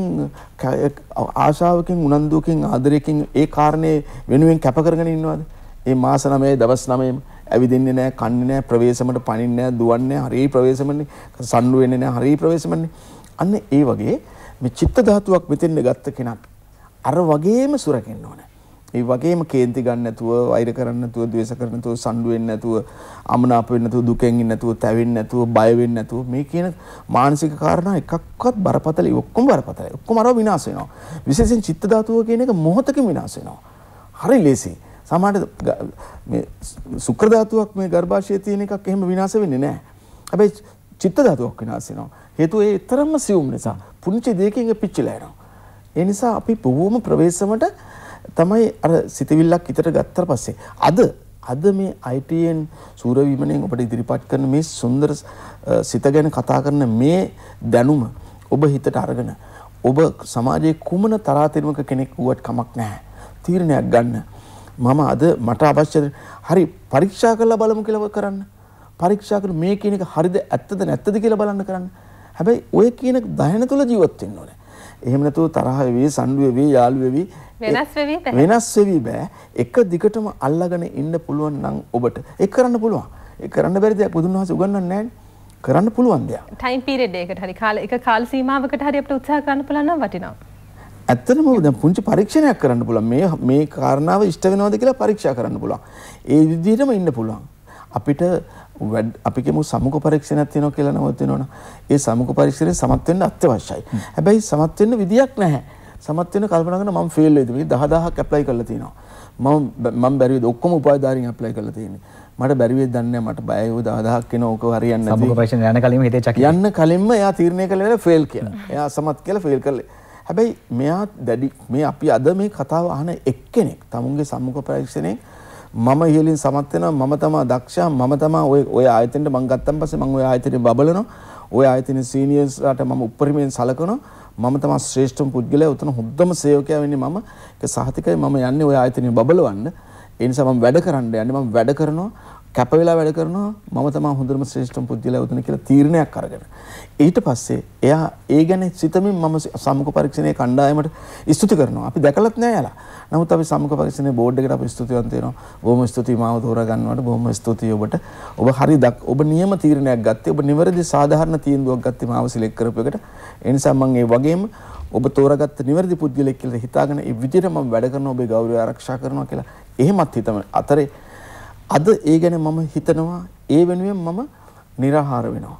ආශාවකින් උනන්දුවකින් ආදරයකින් ඒ කාරණේ වෙනුවෙන් කැප කරගෙන ඉන්නවද? ඒ මාස නවයේ දවස් නවයේම ඇවිදින්නේ නැහැ, කන්නේ නැහැ, ප්‍රවේශමකට පනින්නේ නැහැ, දුවන්නේ නැහැ, හරිය ප්‍රවේශමන්නේ, සම්ඩු වෙන්නේ නැහැ, හරිය ප්‍රවේශමන්නේ. අන්න ඒ වගේ මේ චිත්ත ධාතුවක් මෙතෙන්ද ගත්ත කෙනෙක් අර වගේම සුරකින්න ඕනේ. ඒ වගේම කේන්ති ගන්න නැතුව, වෛර කරන්න නැතුව, ද්වේෂ කරන්න නැතුව, සම්ඩු වෙන්නේ නැතුව, අමනාප වෙන්නේ නැතුව, දුකෙන් ඉන්නේ නැතුව, තැවෙන්නේ නැතුව, බය වෙන්නේ නැතුව මේ කියන මානසික කාරණා එකක්වත් බරපතලයි. ඔක්කොම බරපතලයි. ඔක්කොම අරව විනාශ වෙනවා. විශේෂයෙන් චිත්ත ධාතුව කියන එක මොහොතකින් විනාශ වෙනවා. හරි ලේසි. සමහරට මේ සුක්‍ර ධාතුවක් මේ ගර්භාෂයේ තියෙන එකක් එහෙම විනාශ වෙන්නේ නැහැ. හැබැයි චිත්ත ධාතුවක් විනාශ වෙනවා. හේතුව ඒ තරම්ම සියුම් නිසා පුංචි දෙයකින් පිච්චිලා යනවා. ඒ නිසා අපි බොහොම ප්‍රවේශමට තමයි අර සිතවිල්ලක් හිතට ගත්තට පස්සේ අද අද මේ I T N සූර විමණයෙන් ඔබට ඉදිරිපත් කරන මේ සුන්දර සිත ගැන කතා කරන මේ දැනුම ඔබ හිතට අරගෙන ඔබ සමාජයේ කුමන තරාතිරමක කෙනෙක් වුවත් කමක් නැහැ. තීරණයක් ගන්න. මම අද මට අවශ්‍ය හරි පරීක්ෂා කරලා බලමු කියලා කරන්න. පරීක්ෂා කරලා මේ කියන එක හරිද ඇත්තද නැත්තද කියලා බලන්න කරන්න. හැබැයි ඔය කියන දහන තුල ජීවත් වෙන්න ඕනේ. එහෙම නැතුව තරහ වෙවි, සම්ඩු වෙවි, යාළු වෙවි වෙනස් වෙවි බෑ. වෙනස් වෙවි බෑ. එක දිගටම අල්ලගෙන ඉන්න පුළුවන් නම් ඔබට ඒක කරන්න පුළුවන්. ඒක කරන්න බැරි දෙයක් බුදුන් වහන්සේ උගන්වන්නේ නැහැ. කරන්න පුළුවන් දෙයක්. ටයිම් පීරියඩ් එකකට හරි කාල එක කාල සීමාවකට හරි අපිට උත්සාහ කරන්න පුළුවන් නම් වටිනවා. ඇත්තටම දැන් පුංචි පරීක්ෂණයක් කරන්න පුළුවන්. මේ මේ කාරණාව ඉෂ්ට වෙනවද කියලා පරීක්ෂා කරන්න පුළුවන්. ඒ විදිහටම ඉන්න පුළුවන්. අපිට අපි කියමු සමුක පරීක්ෂණයක් තියෙනවා කියලා නමුත් වෙනවනම් ඒ සමුක පරීක්ෂණය සමත් වෙන්න අත්‍යවශ්‍යයි. හැබැයි සමත් වෙන්න විදියක් නැහැ. සමත් වෙන්න කල්පනා කරන මම ෆේල් වෙයිද? මේ දහ දහයක් ඇප්ලයි කරලා තියෙනවා. මම මම බැරි වෙයිද? ඔක්කොම උපාධාරීන් ඇප්ලයි කරලා තියෙන්නේ. මට බැරි වෙයිද දන්නේ නැහැ. මට බයයි ඔය දහ දහයක් එන ඕක හරියන්නේ නැති. සමුක පරීක්ෂණ යන කලින්ම හිතේ චකිත. යන්න කලින්ම එයා තීරණය කළේ ෆේල් කියලා. එයා සමත් කියලා ෆේල් කළේ. හැබැයි මෙයා දැඩි මේ අපි අද මේ කතාව අහන එක්කෙනෙක් තමුන්ගේ සම්මුඛ පරීක්ෂණයෙන් මම ඉහලින් සමත් වෙනවා මම තමයි දක්ෂයා මම තමයි ඔය ඔය ආයතනෙට මම ගත්තන් පස්සේ මම ඔය ආයතනෙ බබලනවා ඔය ආයතනෙ සීනියර්ස්ලාට මම උපරිමයෙන් සලකනවා මම තමයි ශ්‍රේෂ්ඨම පුද්ගලයා උතන හොඳම සේවකයා වෙන්නේ මම ඒක සහතිකයි මම යන්නේ ඔය ආයතනෙ බබලවන්න ඒ නිසා මම වැඩ කරන්න යන්නේ මම වැඩ කරනවා කැප වෙලා වැඩ කරනවා මම තමයි හොඳම ශ්‍රේෂ්ඨම පුද්ගලයා උතන කියලා තීරණයක් අරගෙන ඊට පස්සේ එයා ඒ ගැන සිතමින් මම සම්මුඛ පරීක්ෂණයේ කණ්ඩායමට ස්තුති කරනවා අපි දැකලත් නෑ යාලා නමුත් අපි සම්මුඛ පරීක්ෂණයේ බෝඩ් එකට අපි ස්තුතිවන්ත වෙනවා බොහොම ස්තුතියි මාව තෝරා ගන්නවට බොහොම ස්තුතියි ඔබට ඔබ හරි ඔබ නියම තීරණයක් ගත්තේ ඔබ නිවැරදි සාධාරණ තීන්දුවක් ගත්තේ මාව සිලෙක්ට් කරපු එකට ඒ නිසා මම ඒ වගේම ඔබ තෝරාගත්ත නිවැරදි පුද්ගලෙක් කියලා හිතාගෙන ඒ විදිහට මම වැඩ කරනවා ඔබේ ගෞරවය ආරක්ෂා කරනවා කියලා එහෙමත් හිතම අතරේ අද ඒ ගැන මම හිතනවා ඒ වෙනුවෙන් මම निराहाර වෙනවා.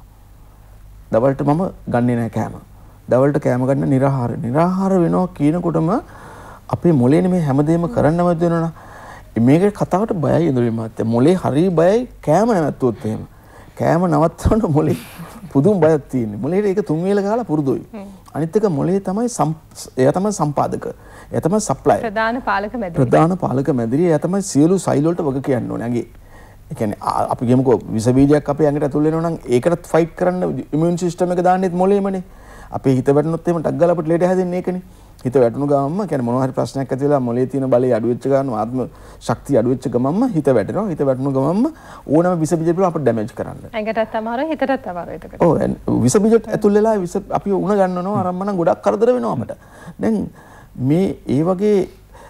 දවල්ට මම ගන්නේ නැහැ කෑම. දවල්ට කෑම ගන්න निराहाර. निराहाර වෙනවා කියනකොටම අපේ මොලේනේ මේ හැමදේම කරන්නවත් වෙනවනේ. මේක කතාවට බයයි ඉඳුනේ මහත්තයා. මොලේ හරි බයයි කෑම නැවතුනොත් එහෙම. කෑම නවත්තනකොට මොලේ පුදුම බයක් තියෙනවා. මොලේට ඒක තුන් වේල ගාලා පුරුදුයි. අනිත් එක මොලේ තමයි එයා තමයි සම්පාදක. එයා තමයි සප්ලයර්. ප්‍රධාන පාලක මැදිරිය. ප්‍රධාන පාලක මැදිරිය එයා තමයි සියලු සෛල වලට වග කියන්න ඕනේ. ඇඟේ. ඒ කියන්නේ අපි කියමුකෝ විස බීජයක් අපේ ඇඟට ඇතුල් වෙනවා නම් ඒකට ෆයිට් කරන්න ඉමුන් සිස්ටම් එක දාන්නෙත් මොලේමනේ. අපේ හිත වැටුනොත් එහෙම ටක් ගාලා අපිට ලේට හැදෙන්නේ ඒකනේ. හිත වැටුණු ගමන්ම කියන්නේ මොනවා හරි ප්‍රශ්නයක් ඇති වෙලා මොලේ තියෙන බලය අඩු වෙච්ච ගමන් ආත්ම ශක්තිය අඩු වෙච්ච ගමන්ම හිත වැටෙනවා. හිත වැටුණු ගමන්ම ඕනම විස බීජ පිළ අපිට ඩැමේජ් කරන්න. ඇඟටත් අමාරුයි හිතටත් අමාරුයි එතකොට. ඔව් විස බීජ ඇතුල් වෙලා විස අපි උණ ගන්නනවා අරම්මනම් ගොඩක් කරදර වෙනවා අපට. දැන් මේ ඒ වගේ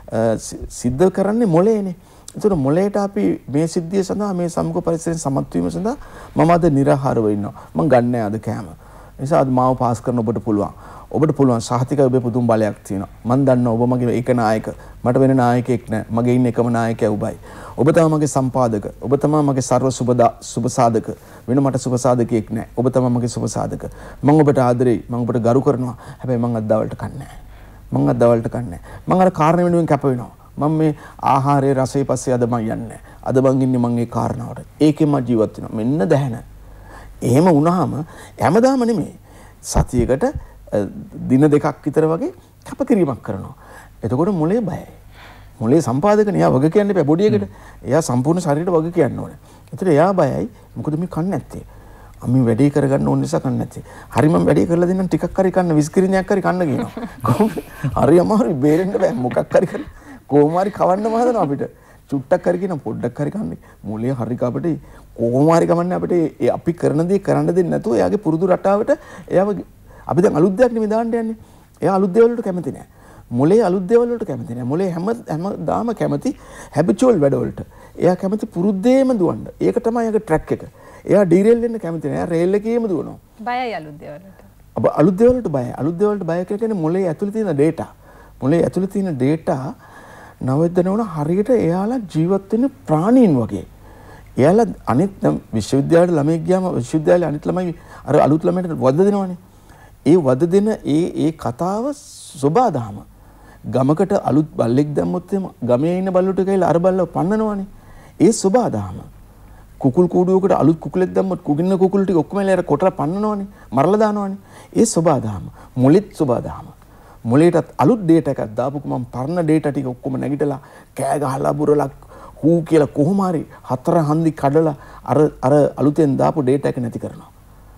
සිද්ධ කරන්නේ මොලේනේ. ඒතර මොලේට අපි මේ සිද්ධිය සඳහා මේ සමුක පරිසරයෙන් සමත් වීම සඳහා මම අද निराහාරව ඉන්නවා. මම ගන්නෑ අද කෑම. නිසා අද මාව පාස් කරන්න ඔබට පුළුවන්. ඔබට පුළුවන් සහතික ඔබේ පුදුම බලයක් තියෙනවා. මම දන්නවා ඔබ මගේ එක නායක. මට වෙන නායකයෙක් නැහැ. මගේ ඉන්න එකම නායකයා ඔබයි. ඔබ තමයි මගේ සම්පාදක. ඔබ තමයි මගේ සර්ව සුබදා සුබසාධක. වෙන මට සුබසාධකයෙක් නැහැ. ඔබ තමයි මගේ සුබසාධක. මම ඔබට ආදරෙයි. මම ඔබට ගරු කරනවා. හැබැයි මම අද දවල්ට කන්නේ නැහැ. මම අද දවල්ට කන්නේ නැහැ. මම අර කාරණේ වෙනුවෙන් කැප වෙනවා. මම මේ ආහාරයේ රසයේ පස්සේ අද මම යන්නේ. අද මං ඉන්නේ මං ඒ කාරණාවට. ඒකෙන් මම ජීවත් වෙනවා. මෙන්න දැහැන. එහෙම වුණාම හැමදාම නෙමෙයි. සතියකට දින දෙකක් විතර වගේ කැපකිරීමක් කරනවා. එතකොට මොලේ බයයි. මොලේ සම්පාදකනේ එයා වග කියන්න එපා බොඩි එකට. එයා සම්පූර්ණ ශරීරයට වග කියන්න ඕනේ. ඒතර එයා බයයි. මොකද මේ කන්නේ නැත්තේ. අපි වැඩේ කරගන්න ඕන නිසා කන්නේ නැත්තේ. හරි මම වැඩේ කරලා දෙන්නම් ටිකක් හරි කන්න විස්කිරිණයක් හරි කන්න කියනවා. කොහොමද? හරි අමාරුයි බේරෙන්න බෑ. මොකක් හරි කරන්න. කොහොම හරි කවන්නම හදනවා අපිට. චුට්ටක් හරි කියන පොඩ්ඩක් හරි කන්නේ. මොලේ හරි කපට කොහොම හරි කමන්නේ අපිට අපි කරන දේ කරන්න දෙන්නේ නැතුව එයාගේ පුරුදු රටාවට එයාව අපි දැන් අලුත් දෙයක් නෙමෙයි දාන්න යන්නේ. එයා අලුත් දේවල් වලට කැමති නෑ. මොලේ අලුත් දේවල් වලට කැමති නෑ. මොලේ හැම හැමදාම කැමති හැබිචුවල් වැඩ වලට. එයා කැමති පුරුද්දේම දුවන්න. ඒක තමයි එයාගේ ට්‍රැක් එක. එයා ඩීරේල් වෙන්න කැමති නෑ. එයා රේල් එකේම දුවනවා. බයයි අලුත් දේවල් වලට. අබ අලුත් දේවල් වලට බයයි. අලුත් දේවල් වලට බය කියන්නේ මොලේ ඇතුලේ තියෙන data. මොලේ ඇතුලේ තියෙන data නවද්දනවන හරියට එයාලා ජීවත් වෙන ප්‍රාණීන් වගේ. එයාලා අනිත් විශ්වවිද්‍යාලයට ළමයි ගියාම විශ්වවිද්‍යාලේ අනිත් ළමයි අර අලුත් ළමයින්ට වද දෙනවනේ. ඒ වද දෙන ඒ ඒ කතාව සබාදාම ගමකට අලුත් බල්ලෙක් දැම්මොත් එම ගමේ ඉන්න බල්ලොට ගිහලා අර බල්ලව පන්නනවනේ. ඒ සබාදාම කුකුල් කූඩුවකට අලුත් කුකුලෙක් දැම්මොත් කුගින්න කුකුල් ටික ඔක්කොම එලා කොටලා පන්නනවනේ. මරලා දානවනේ. ඒ සබාදාම මොලෙත් සබාදාම මොලේටත් අලුත් ඩේටා එකක් දාපුක මම පරණ ඩේටා ටික ඔක්කොම නැගිටලා කෑ ගහලා බුරලා හූ කියලා කොහොම හරි හතර හන්දි කඩලා අර අර අලුතෙන් දාපු ඩේටා එක නැති කරනවා.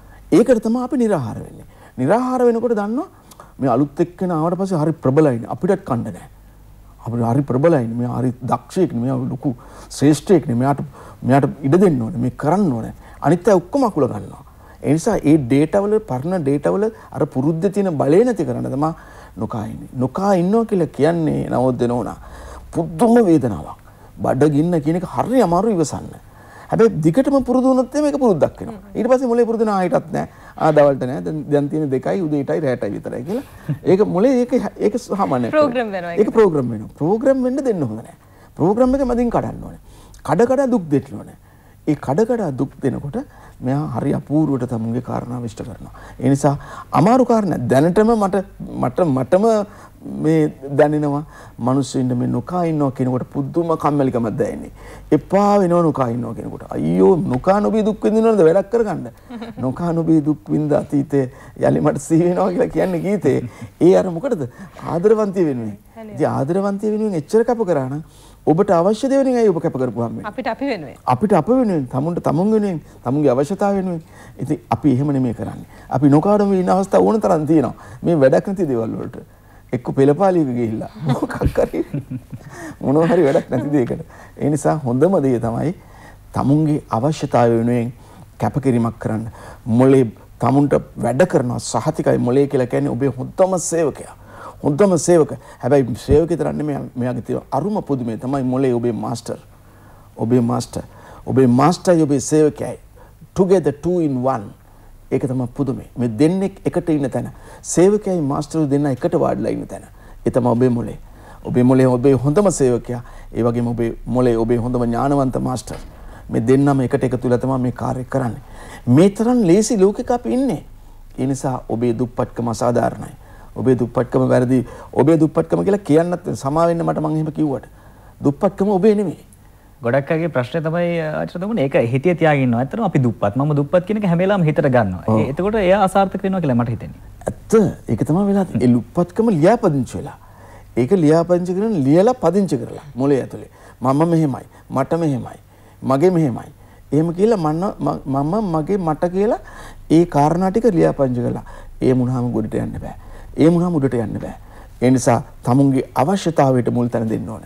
ඒකට තමයි අපි निराහාර වෙන්නේ. निराහාර වෙනකොට දන්නවා මේ අලුත් එක්කෙනා ආවට පස්සේ හරි ප්‍රබලයිනේ අපිටත් කන්න නැහැ. අපිට හරි ප්‍රබලයිනේ. මෙයා හරි දක්ෂයෙක් නේ. මෙයා ලොකු ශ්‍රේෂ්ඨයෙක් නේ. මෙයාට මෙයාට ඉඩ දෙන්න ඕනේ. මේ කරන්න ඕනේ. අනිත් අය ඔක්කොම අකුල ගන්නවා. ඒ නිසා ඒ ඩේටා වල පරණ ඩේටා වල අර පුරුද්ද තියෙන බලය නැති කරන්න තමයි නොකා ඉන්නේ. නොකා ඉන්නවා කියලා කියන්නේ නවොත් දෙනෝනා. පුදුම වේදනාවක්. බඩගින්න කියන එක හරි අමාරු ඉවසන්න. හැබැයි දිගටම පුරුදු වුණොත් මේක පුරුද්දක් වෙනවා. ඊට පස්සේ මොලේ පුරුදු වෙනා හිටත් නැහැ. ආ දවල්ට නැහැ. දැන් දැන් තියෙන දෙකයි උදේටයි රැටයි විතරයි කියලා. ඒක මොලේ ඒක ඒක සාමාන්‍යයි. ප්‍රෝග්‍රෑම් වෙනවා. ඒක ප්‍රෝග්‍රෑම් වෙනවා. ප්‍රෝග්‍රෑම් වෙන්න දෙන්න හොඳ නැහැ. ප්‍රෝග්‍රෑම් එක මදින් කඩන්න ඕනේ. කඩ කඩ දුක් දෙන්න ඕනේ. ඒ කඩ කඩ දුක් දෙනකොට මෙයා හරි අපූර්වට තමුන්ගේ කාරණා විශ්ත කරනවා. ඒ නිසා අමාරු කාරණා දැනටම මට මට මටම මේ දැනෙනවා මිනිස්සුන්ට මේ නොකා ඉන්නවා කියනකොට පුදුම කම්මැලිකමක් දැනෙන්නේ. එපා වෙනවා නොකා ඉන්නවා කියනකොට. අයියෝ නොකා නොබී දුක් විඳිනවද වැඩක් කරගන්න. නොකා නොබී දුක් විඳ අතීතේ යලි මට සිහි වෙනවා කියලා කියන්නේ ගීතේ. ඒ අර මොකටද? ආදරවන්තිය වෙනුවෙන්. ඉතින් ආදරවන්තිය වෙනුවෙන් එච්චර කැප කරා නම් ඔබට අවශ්‍ය දේ වෙනින් අය ඔබ කැප කරපුවාම අපිට අපි වෙනුවෙන් අපිට අප වෙනුවෙන් තමුන්ට තමුන් වෙනුවෙන් තමුන්ගේ අවශ්‍යතාව වෙනුවෙන් ඉතින් අපි එහෙම නෙමෙයි කරන්නේ. අපි නොකාඩම ඉන්න අවස්ථා ඕන තරම් තියෙනවා. මේ වැඩක් නැති දේවල් වලට එක්ක පෙළපාලියක ගිහිල්ලා මොකක් හරි මොනවා හරි වැඩක් නැති දෙයකට. ඒ නිසා හොඳම දේ තමයි තමුන්ගේ අවශ්‍යතාව වෙනුවෙන් කැපකිරීමක් කරන්න. මොලේ තමුන්ට වැඩ කරනවා සහතිකයි මොලේ කියලා කියන්නේ ඔබේ හොඳම සේවකයා. හොඳම සේවක. හැබැයි සේවකේ තරම් නෙමෙයි මෙයාගේ තියෙන අරුම පුදුමේ තමයි මොලේ ඔබේ මාස්ටර්. ඔබේ මාස්ටර්. ඔබේ මාස්ටර් ඔබේ සේවකයයි. together two in one. ඒක තමයි පුදුමේ. මේ දෙන්නෙක් එකට ඉන්න තැන. සේවකයයි මාස්ටර් දෙන්න එකට වාඩිලා ඉන්න තැන. ඒ තමයි ඔබේ මොලේ. ඔබේ මොලේ ඔබේ හොඳම සේවකයා. ඒ වගේම ඔබේ මොලේ ඔබේ හොඳම ඥානවන්ත මාස්ටර්. මේ දෙන්නම එකට එකතු වෙලා තමයි මේ කාර්යය කරන්නේ. මේ තරම් ලේසි ලෝකෙක අපි ඉන්නේ. ඒ නිසා ඔබේ දුප්පත්කම අසාධාරණයි. ඔබේ දුප්පත්කම වැරදි. ඔබේ දුප්පත්කම කියලා කියන්නත් සමා වෙන්න මට මං එහෙම කිව්වට දුප්පත්කම ඔබේ නෙමෙයි. ගොඩක් අයගේ ප්‍රශ්නේ තමයි ආචාර්ය තුමනි ඒක හිතේ තියාගෙන ඉන්නවා. ඇත්තටම අපි දුප්පත්. මම දුප්පත් කියන එක හැම වෙලාවෙම හිතට ගන්නවා. ඒ එතකොට එයා අසාර්ථක වෙනවා කියලා මට හිතෙන්නේ. ඇත්ත ඒක තමයි වෙලා තියෙන්නේ. ඒ දුප්පත්කම ලියාපදිංචි වෙලා. ඒක ලියාපදිංචි කරන ලියලා පදිංචි කරලා මොලේ ඇතුලේ. මම මෙහෙමයි. මට මෙහෙමයි. මගේ මෙහෙමයි. එහෙම කියලා මම මගේ මට කියලා ඒ කාරණා ටික ලියාපදිංචි කරලා ඒ මුණාම ගොඩට යන්න බෑ. ඒ මුණාම උඩට යන්න බෑ. ඒ නිසා තමුන්ගේ අවශ්‍යතාවයට මුල් තැන දෙන්න ඕන.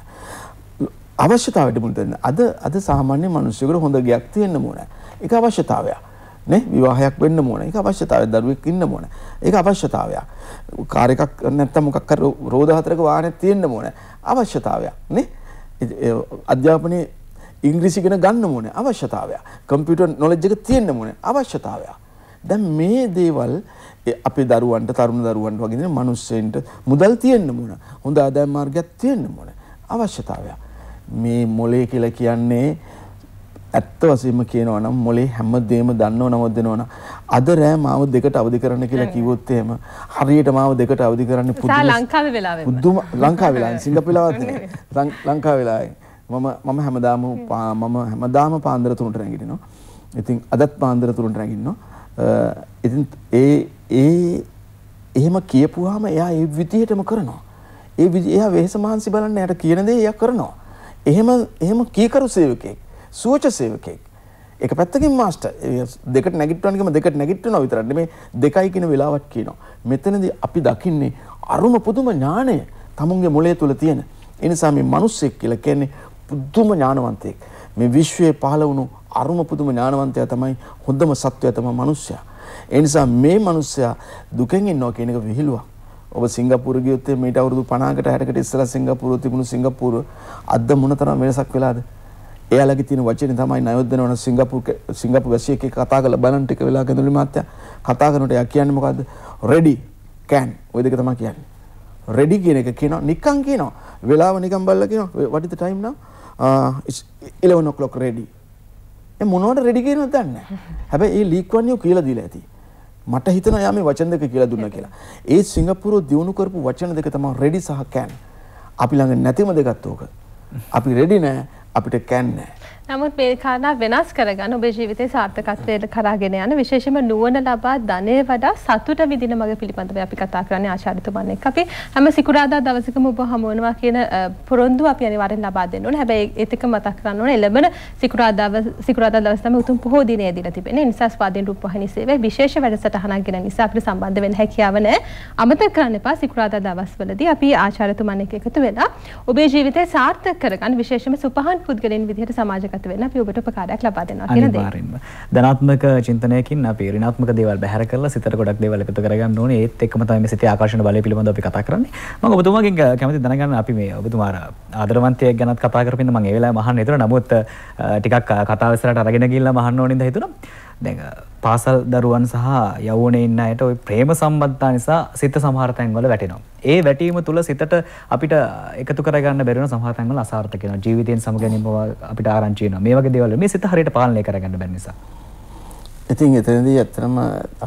අවශ්‍යතාවයට මුල් තැන. අද අද සාමාන්‍ය මිනිස්සුන්ට හොඳ ගයක් තියෙන්න ඕන. ඒක අවශ්‍යතාවයක්. නේ විවාහයක් වෙන්න ඕන. ඒක අවශ්‍යතාවයක්. දරුවෙක් ඉන්න ඕන. ඒක අවශ්‍යතාවයක්. කාර් එකක් නැත්තම් මොකක් හරි රෝද හතරක වාහනයක් තියෙන්න ඕන. අවශ්‍යතාවයක්. නේ අධ්‍යාපනයේ ඉංග්‍රීසි ඉගෙන ගන්න ඕන. අවශ්‍යතාවයක්. කම්පියුටර් නොලෙජ් එක තියෙන්න ඕන. අවශ්‍යතාවයක්. දැන් මේ දේවල් අපේ දරුවන්ට තරුණ දරුවන්ට වගේ නේ මිනිස්සෙන්ට මුදල් තියෙන්න ඕන. හොඳ ආදායම් මාර්ගයක් තියෙන්න ඕන. අවශ්‍යතාවයක්. මේ මොලේ කියලා කියන්නේ ඇත්ත වශයෙන්ම කියනවා නම් මොලේ හැමදේම දන්නව නවදනවන අද රෑ මාව දෙකට අවදි කරන්න කියලා කිව්වොත් එහෙම හරියට මාව දෙකට අවදි කරන්න පුදුම ලංකාවේ වෙලාවෙම පුදුම ලංකාවේ වෙලාවෙන් සිංගප්පූරු වෙලාවත් නෙවෙයි ලංකාවේ වෙලාවෙන් මම මම හැමදාම මම හැමදාම පාන්දර තුනට නැගිටිනවා. ඉතින් අදත් පාන්දර තුනට නැගිටිනවා. ඉතින් ඒ ඒ එහෙම කියපුවාම එයා ඒ විදිහටම කරනවා. ඒ එයා වෙහස මහන්සි බලන්න එයාට කියන දේ එයා කරනවා. එහෙම එහෙම කීකරු සේවකෙක් සුවච සේවකෙක් එක පැත්තකින් මාස්ටර් දෙකට නැගිටවන්න ගම දෙකට නැගිටිනවා විතරක් නෙමෙයි දෙකයි කියන වෙලාවක් කියනවා. මෙතනදී අපි දකින්නේ අරුම පුදුම ඥානය තමුන්ගේ මොළය තුල තියෙන. ඒ නිසා මේ මිනිස්සෙක් කියලා කියන්නේ පුදුම ඥානවන්තයෙක්. මේ විශ්වයේ පහළ වුණු අරුම පුදුම ඥානවන්තයා තමයි හොඳම සත්වයා තමයි මිනිස්සයා. ඒ නිසා මේ මිනිස්සයා දුකෙන් ඉන්නවා කියන එක විහිළුවක්. ඔබ සිංගප්පූරු ගියොත් මේට අවුරුදු පනහකට හැටකට ඉස්සලා සිංගප්පූරුව තිබුණු සිංගප්පූරුව අද මොනතරම් වෙනසක් වෙලාද? එයාලගේ තියෙන වචනේ තමයි ණයොත් දෙනවන සිංගප්පූරු සිංගප්පූරු වැසියෙක් එක්ක කතා කරලා බලන් ටික වෙලා ගඳුලි මාත්‍යා කතා කරනකොට එයා කියන්නේ මොකද්ද? ready can ඔය දෙක තමයි කියන්නේ. ready කියන එක කියනවා නිකන් කියනවා. වෙලාව නිකන් බලලා කියනවා what is the time now? uh it's eleven o'clock ready. ඒ මොනවද ready කියනවද දන්නේ නැහැ. හැබැයි ඒ ලීක් වන්නේ කියලා දීලා ඇති. මට හිතෙනවා යා මේ වචන දෙක කියලා දුන්නා කියලා. ඒ සිංගප්පූරුව දිනු කරපු වචන දෙක තමයි ready සහ can. අපි ළඟ නැතිම දෙකත් ඕක. අපි ready නෑ අපිට can නෑ. නමුත් මේ කාරණා වෙනස් කරගන්න ඔබේ ජීවිතයේ සාර්ථකත්වයට කරාගෙන යන විශේෂයෙන්ම නුවණ ලබා ධනෙ වඩා සතුට විඳින මඟ පිළිබඳව අපි කතා කරන්නේ ආචාර්යතුමන් එක්ක. අපි හැම සිකුරාදා දවසකම ඔබ හමු වෙනවා කියන පොරොන්දුව අපි අනිවාර්යෙන් ලබා දෙන්න ඕනේ. හැබැයි ඒත් එක්ක මතක් කරන්න ඕනේ එළඹෙන සිකුරාදා සිකුරාදා දවස් තමයි උතුම් පොහොය දිනය දීලා තිබෙන්නේ. ඒ නිසා ස්වාධීන රූපවාහිනී සේවයේ විශේෂ වැඩසටහනක් ගෙන නිසා අපිට සම්බන්ධ වෙන්න හැකියාව නැහැ. අමතක කරන්න එපා සිකුරාදා දවස්වලදී අපි ආචාර්යතුමන් එක්ක එකතු වෙලා ඔබේ ජීවිතය සාර්ථක කරගන්න විශේෂයෙන්ම සුපහන් පුද්ගලයන් විදිහට සමාජගත වෙන්න අපි ඔබට උපකාරයක් ලබා දෙනවා කියන දේ. අනිවාර්යෙන්ම. ධනාත්මක චින්තනයකින් අපි ඍණාත්මක දේවල් බැහැර කරලා සිතට ගොඩක් දේවල් එකතු කරගන්න ඕනේ. ඒත් එක්කම තමයි මේ සිතේ ආකර්ෂණ බලය පිළිබඳව අපි කතා කරන්නේ. මම ඔබතුමාගෙන් කැමති දැනගන්න අපි මේ ඔබතුමා ආදරවන්තයෙක් ගැනත් කතා කරපින්ද මම ඒ වෙලාවේ මහන්න හිතුණා. නමුත් ටිකක් කතාව ඉස්සරහට අරගෙන ගිහිල්ලා මහන්න ඕනින්ද හිතුණා. දැන් පාසල් දරුවන් සහ යෞවනයේ ඉන්න අයට ওই ප්‍රේම සම්බන්ධතා නිසා සිත සමහර තැන්වල වැටෙනවා. ඒ වැටීම තුල සිතට අපිට එකතු කරගන්න බැරි වෙන සමහර තැන්වල අසාර්ථක වෙනවා. ජීවිතයෙන් සමගැනීම අපිට ආරංචි වෙනවා. මේ වගේ දේවල් මේ සිත හරියට පාලනය කරගන්න බැරි නිසා. ඉතින් එතනදී ඇත්තටම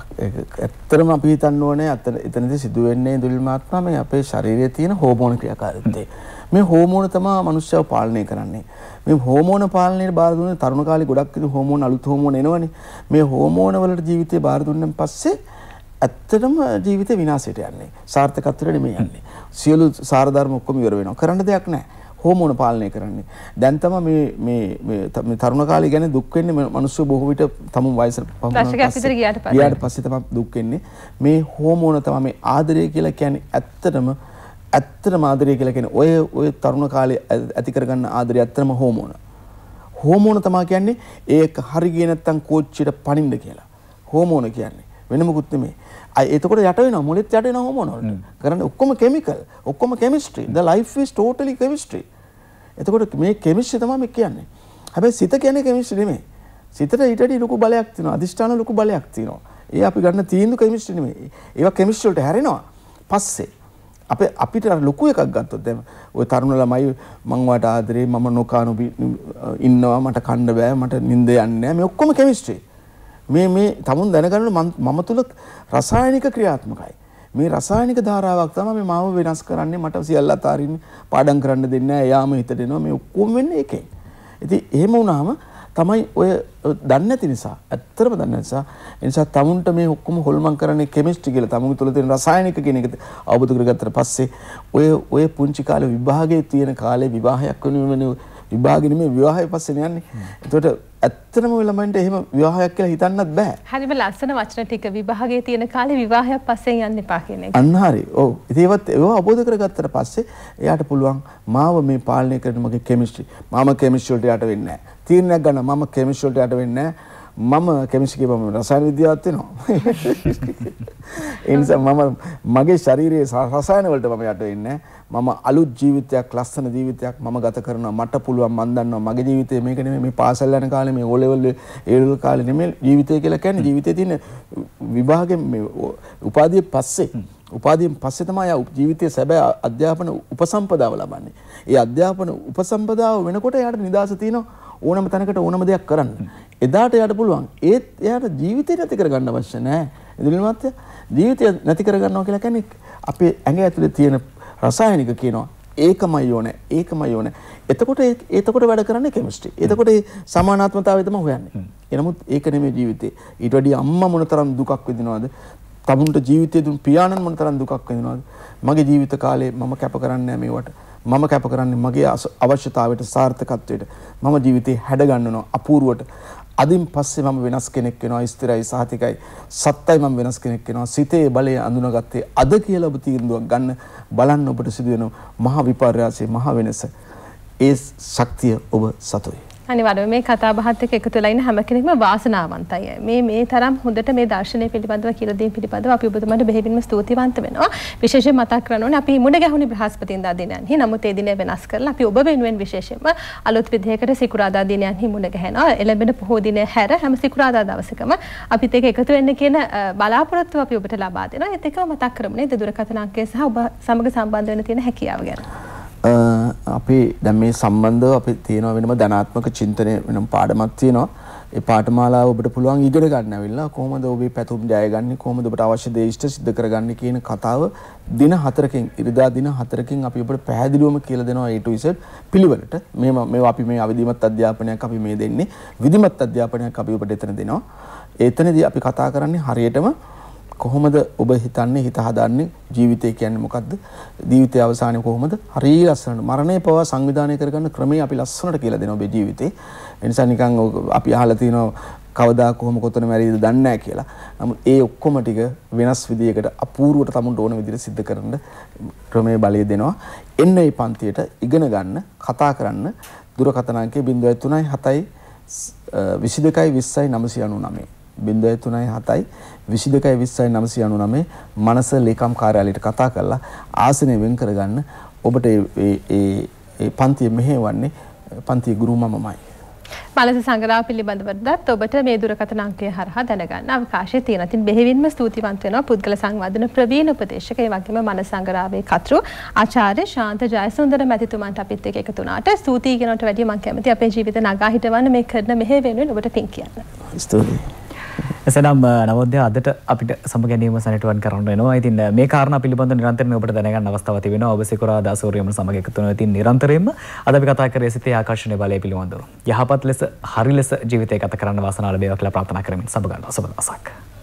ඇත්තටම අපි හිතන්න ඕනේ එතනදී සිදුවෙන්නේ දුල්මාත්මා මේ අපේ ශරීරයේ තියෙන හෝමෝන ක්‍රියාකාරීත්වය. මේ හෝමෝන තමයි මනුස්සයව පාලනය කරන්නේ. මේ හෝමෝන පාලනයේ බාර දුන්නේ තරුණ කාලේ ගොඩක් ඉතින් හෝමෝන අලුත් හෝමෝන එනවනේ. මේ හෝමෝන වලට ජීවිතේ බාර දුන්නාන් පස්සේ ඇත්තටම ජීවිතේ විනාශයට යන්නේ. සාර්ථකත්වයට නෙමෙයි යන්නේ. සියලු සාර ධර්ම ඔක්කොම ඉවර වෙනවා. කරන්න දෙයක් නැහැ. හෝමෝන පාලනය කරන්නේ. දැන් තමයි මේ මේ මේ තරුණ කාලේ ගැන දුක් වෙන්නේ මිනිස්සු බොහෝ විට තමුන් වයසට පස්සට ගියාට පස්සේ ගියාට පස්සේ තමයි දුක් වෙන්නේ. මේ හෝමෝන තමයි මේ ආදරය කියලා කියන්නේ ඇත්තටම ඇත්තටම ආදරය කියලා කියන්නේ ඔය ඔය තරුණ කාලේ ඇති කරගන්න ආදරය ඇත්තටම හෝමෝන. හෝමෝන තමයි කියන්නේ ඒක හරි ගියේ නැත්තම් කෝච්චියට පනින්න කියලා. හෝමෝන කියන්නේ වෙන මොකුත් නෙමෙයි. අය එතකොට යට වෙනවා මොලෙත් යට වෙනවා හෝමෝන වලට. කරන්නේ ඔක්කොම කිමිකල්, ඔක්කොම chemistry. The life is totally chemistry. එතකොට මේ කෙමිස්ට්‍රි තමයි මේ කියන්නේ. හැබැයි සිත කියන්නේ කෙමිස්ට්‍රි නෙමෙයි. සිතට ඊටදී ලොකු බලයක් තියෙනවා. අදිෂ්ඨාන ලොකු බලයක් තියෙනවා. ඒ අපි ගන්න තීන්දුව කෙමිස්ට්‍රි නෙමෙයි. ඒවා කෙමිස්ට්‍රි වලට හැරෙනවා. පස්සේ අපේ අපිට ලොකු එකක් ගත්තොත් දැන් ඔය තරුණ ළමයි මං වට ආදරේ මම නොකානු ඉන්නවා මට කන්න බෑ මට නිින්ද යන්නේ නැහැ මේ ඔක්කොම කෙමිස්ට්‍රි මේ මේ තමුන් දැනගන්න මම තුල රසායනික ක්‍රියාත්මකයි මේ රසායනික ධාරාවක් තමයි මේ මාව වෙනස් කරන්නේ මට සියල්ල අතාරින්න පාඩම් කරන්න දෙන්නේ නැහැ යාම හිතට එනවා මේ ඔක්කොම වෙන්නේ ඒකෙන්. ඉතින් එහෙම වුණාම තමයි ඔය දන්නේ නැති නිසා ඇත්තටම දන්නේ නැති නිසා ඒ නිසා තමුන්ට මේ ඔක්කොම හොල්මන් කරන්නේ කෙමිස්ට්‍රි කියලා තමුන්ගේ තුල තියෙන රසායනික කියන එක අවබෝධ කරගත්තට පස්සේ ඔය ඔය පුංචි කාලේ විභාගයේ තියෙන කාලේ විවාහයක් වෙන විභාගෙ නෙමෙයි විවාහය පස්සේ යන්නේ. ඒකට ඇත්තටම ඔය ළමයින්ට එහෙම විවාහයක් කියලා හිතන්නත් බෑ. හරිම ලස්සන වචන ටික විභාගයේ තියෙන කාලේ විවාහයක් පස්සෙන් යන්න එපා කියන එක. අන්න හරි. ඔව්. ඉතින් ඒවත් ඒව අවබෝධ කරගත්තට පස්සේ එයාට පුළුවන් මාව මේ පාලනය කරන මගේ කෙමිස්ට්‍රි. මම කෙමිස්ට්‍රි වලට යට වෙන්නේ නැහැ. තීරණයක් ගන්න මම කෙමිස්ට්‍රි වලට යට වෙන්නේ නැහැ. මම කෙමිස්ට්‍රි කියපම රසායන විද්‍යාවත් වෙනවා. ඒ නිසා මම මගේ ශරීරයේ රසායන වලට මම යට වෙන්නේ නැහැ. මම අලුත් ජීවිතයක් ලස්සන ජීවිතයක් මම ගත කරනවා මට පුළුවන් මම දන්නවා මගේ ජීවිතේ මේක නෙමෙයි මේ පාසල් යන කාලේ මේ ඕ ලෙවල් ඒ ලෙවල් කාලේ නෙමෙයි ජීවිතය කියලා කියන්නේ ජීවිතේ තියෙන විභාගෙන් මේ උපාධිය පස්සේ උපාධියෙන් පස්සේ තමයි ජීවිතයේ සැබෑ අධ්‍යාපන උපසම්පදාව ලබන්නේ. ඒ අධ්‍යාපන උපසම්පදාව වෙනකොට එයාට නිදාස තියෙනවා ඕනම තැනකට ඕනම දෙයක් කරන්න. එදාට එයාට පුළුවන් ඒත් එයාට ජීවිතේ නැති කරගන්න අවශ්‍ය නැහැ. එදිනෙ මාත්‍ය ජීවිතය නැති කරගන්නවා කියලා කියන්නේ අපේ ඇඟ ඇතුලේ තියෙන රසායනික කියනවා ඒකමයි ඕනේ ඒකමයි ඕනේ. එතකොට එතකොට වැඩ කරන්නේ කෙමිස්ට්‍රි. එතකොට ඒ සමානාත්මතාවය තමයි හොයන්නේ. එනමුත් ඒක නෙමෙයි ජීවිතේ. ඊට වැඩි අම්මා මොනතරම් දුකක් විඳිනවද? තමුන්ට ජීවිතේ දුන් පියාණන් මොනතරම් දුකක් විඳිනවද? මගේ ජීවිත කාලේ මම කැප කරන්නේ මේවට. මම කැප කරන්නේ මගේ අවශ්‍යතාවයට සාර්ථකත්වයට. මම ජීවිතේ හැඩ ගන්නනවා අපූර්වට. අදින් පස්සේ මම වෙනස් කෙනෙක් වෙනවා ස්ථිරයි සහතිකයි සත්තයි මම වෙනස් කෙනෙක් වෙනවා සිතේ බලය අඳුනගත්තේ අද කියලා ඔබ තීරණයක් ගන්න බලන්න ඔබට සිදුවෙන මහා විපර්යාසයේ මහා වෙනස ඒ ශක්තිය ඔබ සතුයි. අනිවාර්යයෙන් මේ කතා බහත් එක්ක එකතු වෙලා ඉන්න හැම කෙනෙක්ම වාසනාවන්තයි. මේ මේ තරම් හොඳට මේ දර්ශනය පිළිබඳව කියලා දීම පිළිබඳව අපි ඔබතුමාට බෙහෙවින්ම ස්තුතිවන්ත වෙනවා. විශේෂයෙන් මතක් කරන්න ඕනේ අපි මුණ ගැහුණේ බ්‍රහස්පතින්දා දිනයන්හි. නමුත් ඒ දිනය වෙනස් කරලා අපි ඔබ වෙනුවෙන් විශේෂයෙන්ම අලුත් විදිහකට සිකුරාදා දිනයන්හි මුණ ගැහෙනවා. එළඹෙන පොහොය දිනය හැර හැම සිකුරාදා දවසකම අපිත් එක්ක එකතු වෙන්න කියන බලාපොරොත්තුව අපි ඔබට ලබා දෙනවා. ඒත් එක්කම මතක් කරමු නේද දුරකථන අංකය සහ ඔබ සමග සම්බන්ධ වෙන්න තියෙන හැකියාව ගැන. අපි දැන් මේ සම්බන්ධව අපි තියෙනවා වෙනම ධනාත්මක චින්තනය වෙනම පාඩමක් තියෙනවා. ඒ පාඨමාලාව ඔබට පුළුවන් ඉගෙන ගන්න ඇවිල්ලා කොහොමද ඔබේ පැතුම් ජයගන්නේ කොහොමද ඔබට අවශ්‍ය දේ ඉෂ්ට සිද්ධ කරගන්නේ කියන කතාව දින හතරකින් ඉරිදා දින හතරකින් අපි ඔබට පැහැදිලිවම කියලා දෙනවා A to Z පිළිවෙලට. මේ මේවා අපි මේ අවිධිමත් අධ්‍යාපනයක් අපි මේ දෙන්නේ. විධිමත් අධ්‍යාපනයක් අපි ඔබට එතන දෙනවා. එතනදී අපි කතා කරන්නේ හරියටම කොහොමද ඔබ හිතන්නේ හිත හදන්නේ ජීවිතය කියන්නේ මොකද්ද ජීවිතයේ අවසානයේ කොහොමද හරිය ලස්සනට මරණය පවා සංවිධානය කරගන්න ක්‍රමය අපි ලස්සනට කියලා දෙනවා ඔබේ ජීවිතේ ඒ නිසා නිකන් අපි අහලා තිනවා කවදා කොහොම කොතන මැරිද දන්නේ නැහැ කියලා. නමුත් ඒ ඔක්කොම ටික වෙනස් විදියකට අපූර්වට තමුන්ට ඕන විදිහට සිද්ධ කරන්න ක්‍රමයේ බලය දෙනවා. එන්න මේ පන්තියට ඉගෙන ගන්න කතා කරන්න දුරකථන අංකය zero three seven විසි දෙකයි විස්සයි නවසිය අනූනවය zero three seven විසි දෙකයි විස්සයි නවසිය අනූනවය මනස ලේකම් කාර්යාලයට කතා කරලා ආසනය වෙන් කරගන්න. ඔබට ඒ ඒ පන්තිය මෙහෙවන්නේ පන්තිය ගුරු මමමයි. මනස සංග්‍රහ පිළිබඳවද ඔබට මේ දුරකථන අංකය හරහා දැනගන්න අවකාශය තියෙනවා. ඉතින් බෙහෙවින්ම ස්තුතිවන්ත වෙනවා පුද්ගල සංවර්ධන ප්‍රවීණ උපදේශක ඒ වගේම මනස සංග්‍රහයේ කතෘ ආචාර්ය ශාන්ත ජයසුන්දර මැතිතුමන්ට අපිත් එක්ක එකතු වුණාට ස්තුතියි කියනට වැඩිය මම කැමති අපේ ජීවිත නගා හිටවන්න මේ කරන මෙහෙ වෙනුවෙන් ඔබට පින් කියන්න. ස්තුතියි. එසනම් නවෝදය අදට අපිට සමගැනීම සනිටුවන් කරන්න වෙනවා. ඉතින් මේ කාරණා පිළිබඳව නිරන්තරයෙන් ඔබට දැනගන්න අවස්ථාවක් තිබෙනවා. ඔබ සිකුරාදා සූර්යම සමග එකතු වෙනවා. ඉතින් නිරන්තරයෙන්ම අද අපි කතා කරේ සිතේ ආකර්ෂණීය බලය පිළිබඳව. යහපත් ලෙස හරි ලෙස ජීවිතය ගත කරන්න වාසනාව ලැබේවා කියලා ප්‍රාර්ථනා කරමින් සබ ගන්නවා. සුබ දවසක්.